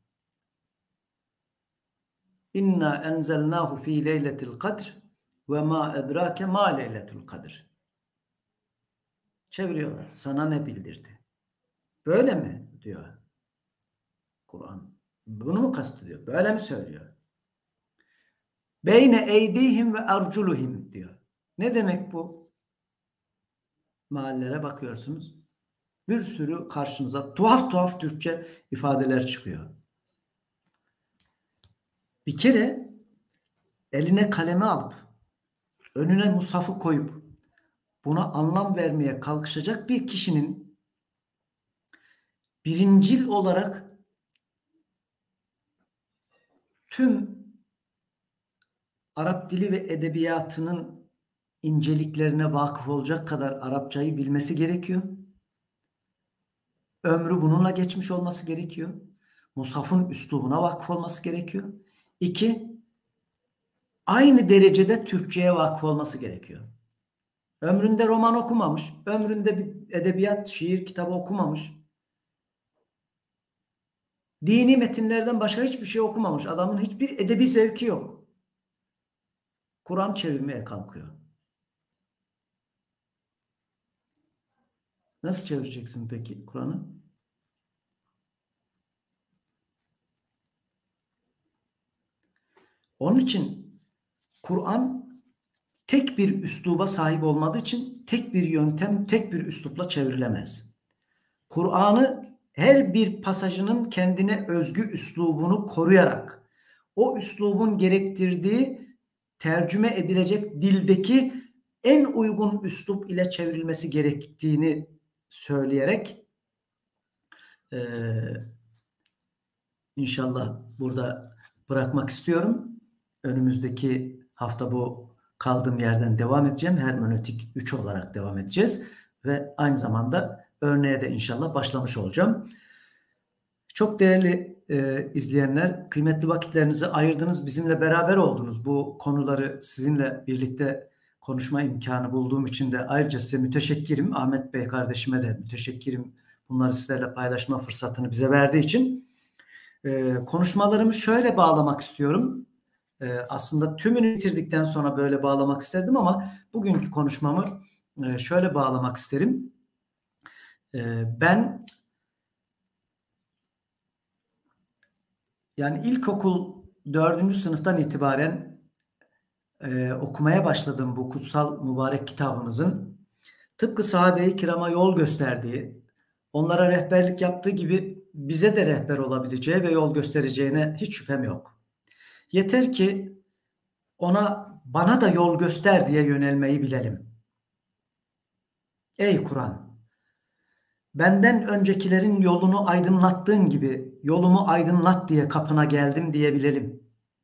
A: İnna enzelnahu fi leyletil kadr ve ma edrake ma leyletul kadr. Çeviriyorlar. Sana ne bildirdi? Böyle mi diyor Kur'an? Bunu mu kastediyor? Böyle mi söylüyor? Beyne eydihim ve arculuhum diyor. Ne demek bu? Meallere bakıyorsunuz. Bir sürü karşınıza tuhaf tuhaf Türkçe ifadeler çıkıyor. Bir kere eline kalemi alıp önüne mushafı koyup buna anlam vermeye kalkışacak bir kişinin birincil olarak tüm Arap dili ve edebiyatının inceliklerine vakıf olacak kadar Arapçayı bilmesi gerekiyor. Ömrü bununla geçmiş olması gerekiyor. Mushafın üslubuna vakıf olması gerekiyor. 2, aynı derecede Türkçe'ye vakıf olması gerekiyor. Ömründe roman okumamış, ömründe bir edebiyat, şiir kitabı okumamış, dini metinlerden başka hiçbir şey okumamış. Adamın hiçbir edebi zevki yok. Kur'an çevirmeye kalkıyor. Nasıl çevireceksin peki Kur'an'ı? Onun için Kur'an tek bir üsluba sahip olmadığı için tek bir yöntem, tek bir üslupla çevrilemez. Kur'an'ı her bir pasajının kendine özgü üslubunu koruyarak o üslubun gerektirdiği tercüme edilecek dildeki en uygun üslup ile çevrilmesi gerektiğini söyleyerek inşallah burada bırakmak istiyorum. Önümüzdeki hafta bu kaldığım yerden devam edeceğim. Hermenötik 3 olarak devam edeceğiz. Ve aynı zamanda örneğe de inşallah başlamış olacağım. Çok değerli izleyenler, kıymetli vakitlerinizi ayırdınız, bizimle beraber oldunuz. Bu konuları sizinle birlikte konuşma imkanı bulduğum için de ayrıca size müteşekkirim. Ahmet Bey kardeşime de müteşekkirim. Bunları sizlerle paylaşma fırsatını bize verdiği için. Konuşmalarımı şöyle bağlamak istiyorum. Aslında tümünü bitirdikten sonra böyle bağlamak isterdim ama bugünkü konuşmamı şöyle bağlamak isterim. Ben yani ilkokul 4. sınıftan itibaren okumaya başladığım bu kutsal mübarek kitabımızın tıpkı sahabe-i kirama yol gösterdiği, onlara rehberlik yaptığı gibi bize de rehber olabileceği ve yol göstereceğine hiç şüphem yok. Yeter ki bana da yol göster diye yönelmeyi bilelim. Ey Kur'an, benden öncekilerin yolunu aydınlattığın gibi yolumu aydınlat diye kapına geldim diyebilelim.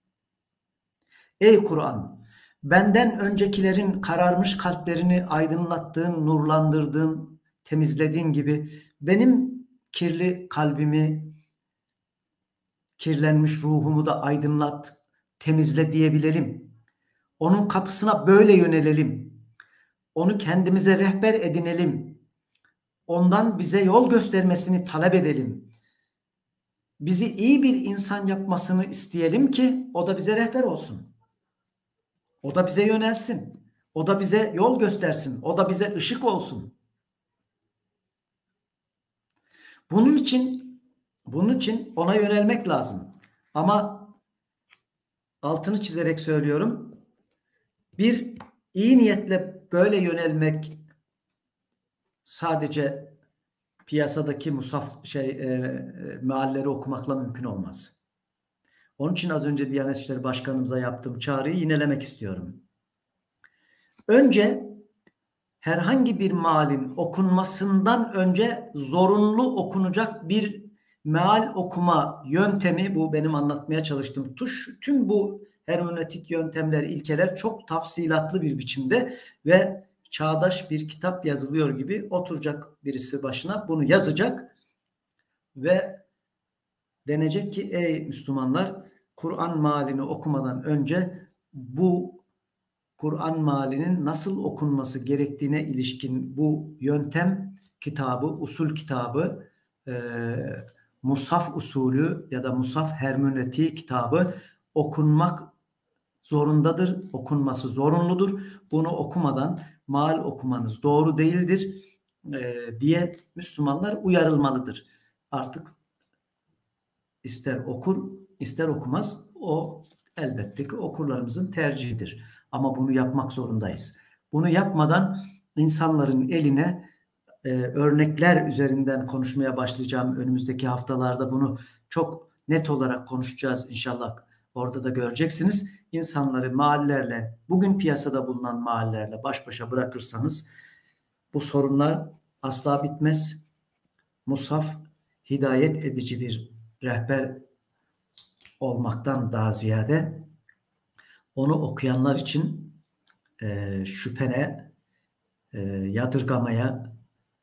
A: Ey Kur'an, benden öncekilerin kararmış kalplerini aydınlattığın, nurlandırdığın, temizlediğin gibi benim kirli kalbimi, kirlenmiş ruhumu da aydınlat, temizle diyebilelim. Onun kapısına böyle yönelelim. Onu kendimize rehber edinelim. Ondan bize yol göstermesini talep edelim. Bizi iyi bir insan yapmasını isteyelim ki o da bize rehber olsun. O da bize yönelsin. O da bize yol göstersin. O da bize ışık olsun. Bunun için ona yönelmek lazım. Ama altını çizerek söylüyorum. Bir iyi niyetle böyle yönelmek sadece piyasadaki mealleri okumakla mümkün olmaz. Onun için az önce Diyanet İşleri Başkanımıza yaptığım çağrıyı yinelemek istiyorum. Önce herhangi bir mealin okunmasından önce zorunlu okunacak bir meal okuma yöntemi, bu benim anlatmaya çalıştığım tüm bu hermenötik yöntemler, ilkeler çok tafsilatlı bir biçimde ve çağdaş bir kitap yazılıyor gibi oturacak birisi başına, bunu yazacak ve denecek ki ey Müslümanlar, Kur'an mealini okumadan önce bu Kur'an mealinin nasıl okunması gerektiğine ilişkin bu yöntem kitabı, usul kitabı, Musaf usulü ya da Musaf hermenötiği kitabı okunmak zorundadır, okunması zorunludur. Bunu okumadan meal okumanız doğru değildir diye Müslümanlar uyarılmalıdır. Artık ister okur, ister okumaz, o elbette ki okurlarımızın tercihidir. Ama bunu yapmak zorundayız. Bunu yapmadan insanların eline örnekler üzerinden konuşmaya başlayacağım. Önümüzdeki haftalarda bunu çok net olarak konuşacağız inşallah. Orada da göreceksiniz. İnsanları meallerle, bugün piyasada bulunan meallerle baş başa bırakırsanız bu sorunlar asla bitmez. Musaf hidayet edici bir rehber olmaktan daha ziyade onu okuyanlar için şüphene, yadırgamaya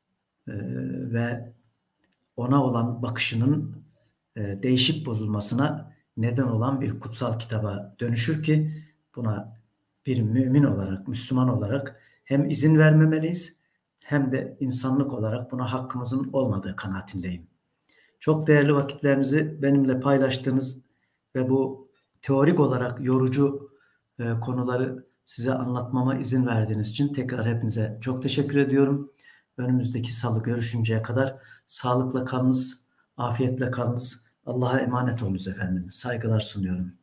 A: ve ona olan bakışının değişip bozulmasına neden olan bir kutsal kitaba dönüşür ki buna bir mümin olarak, Müslüman olarak hem izin vermemeliyiz hem de insanlık olarak buna hakkımızın olmadığı kanaatindeyim. Çok değerli vakitlerinizi benimle paylaştığınız ve bu teorik olarak yorucu konuları size anlatmama izin verdiğiniz için tekrar hepinize çok teşekkür ediyorum. Önümüzdeki salı görüşünceye kadar sağlıkla kalınız, afiyetle kalınız. Allah'a emanet olunuz efendim. Saygılar sunuyorum.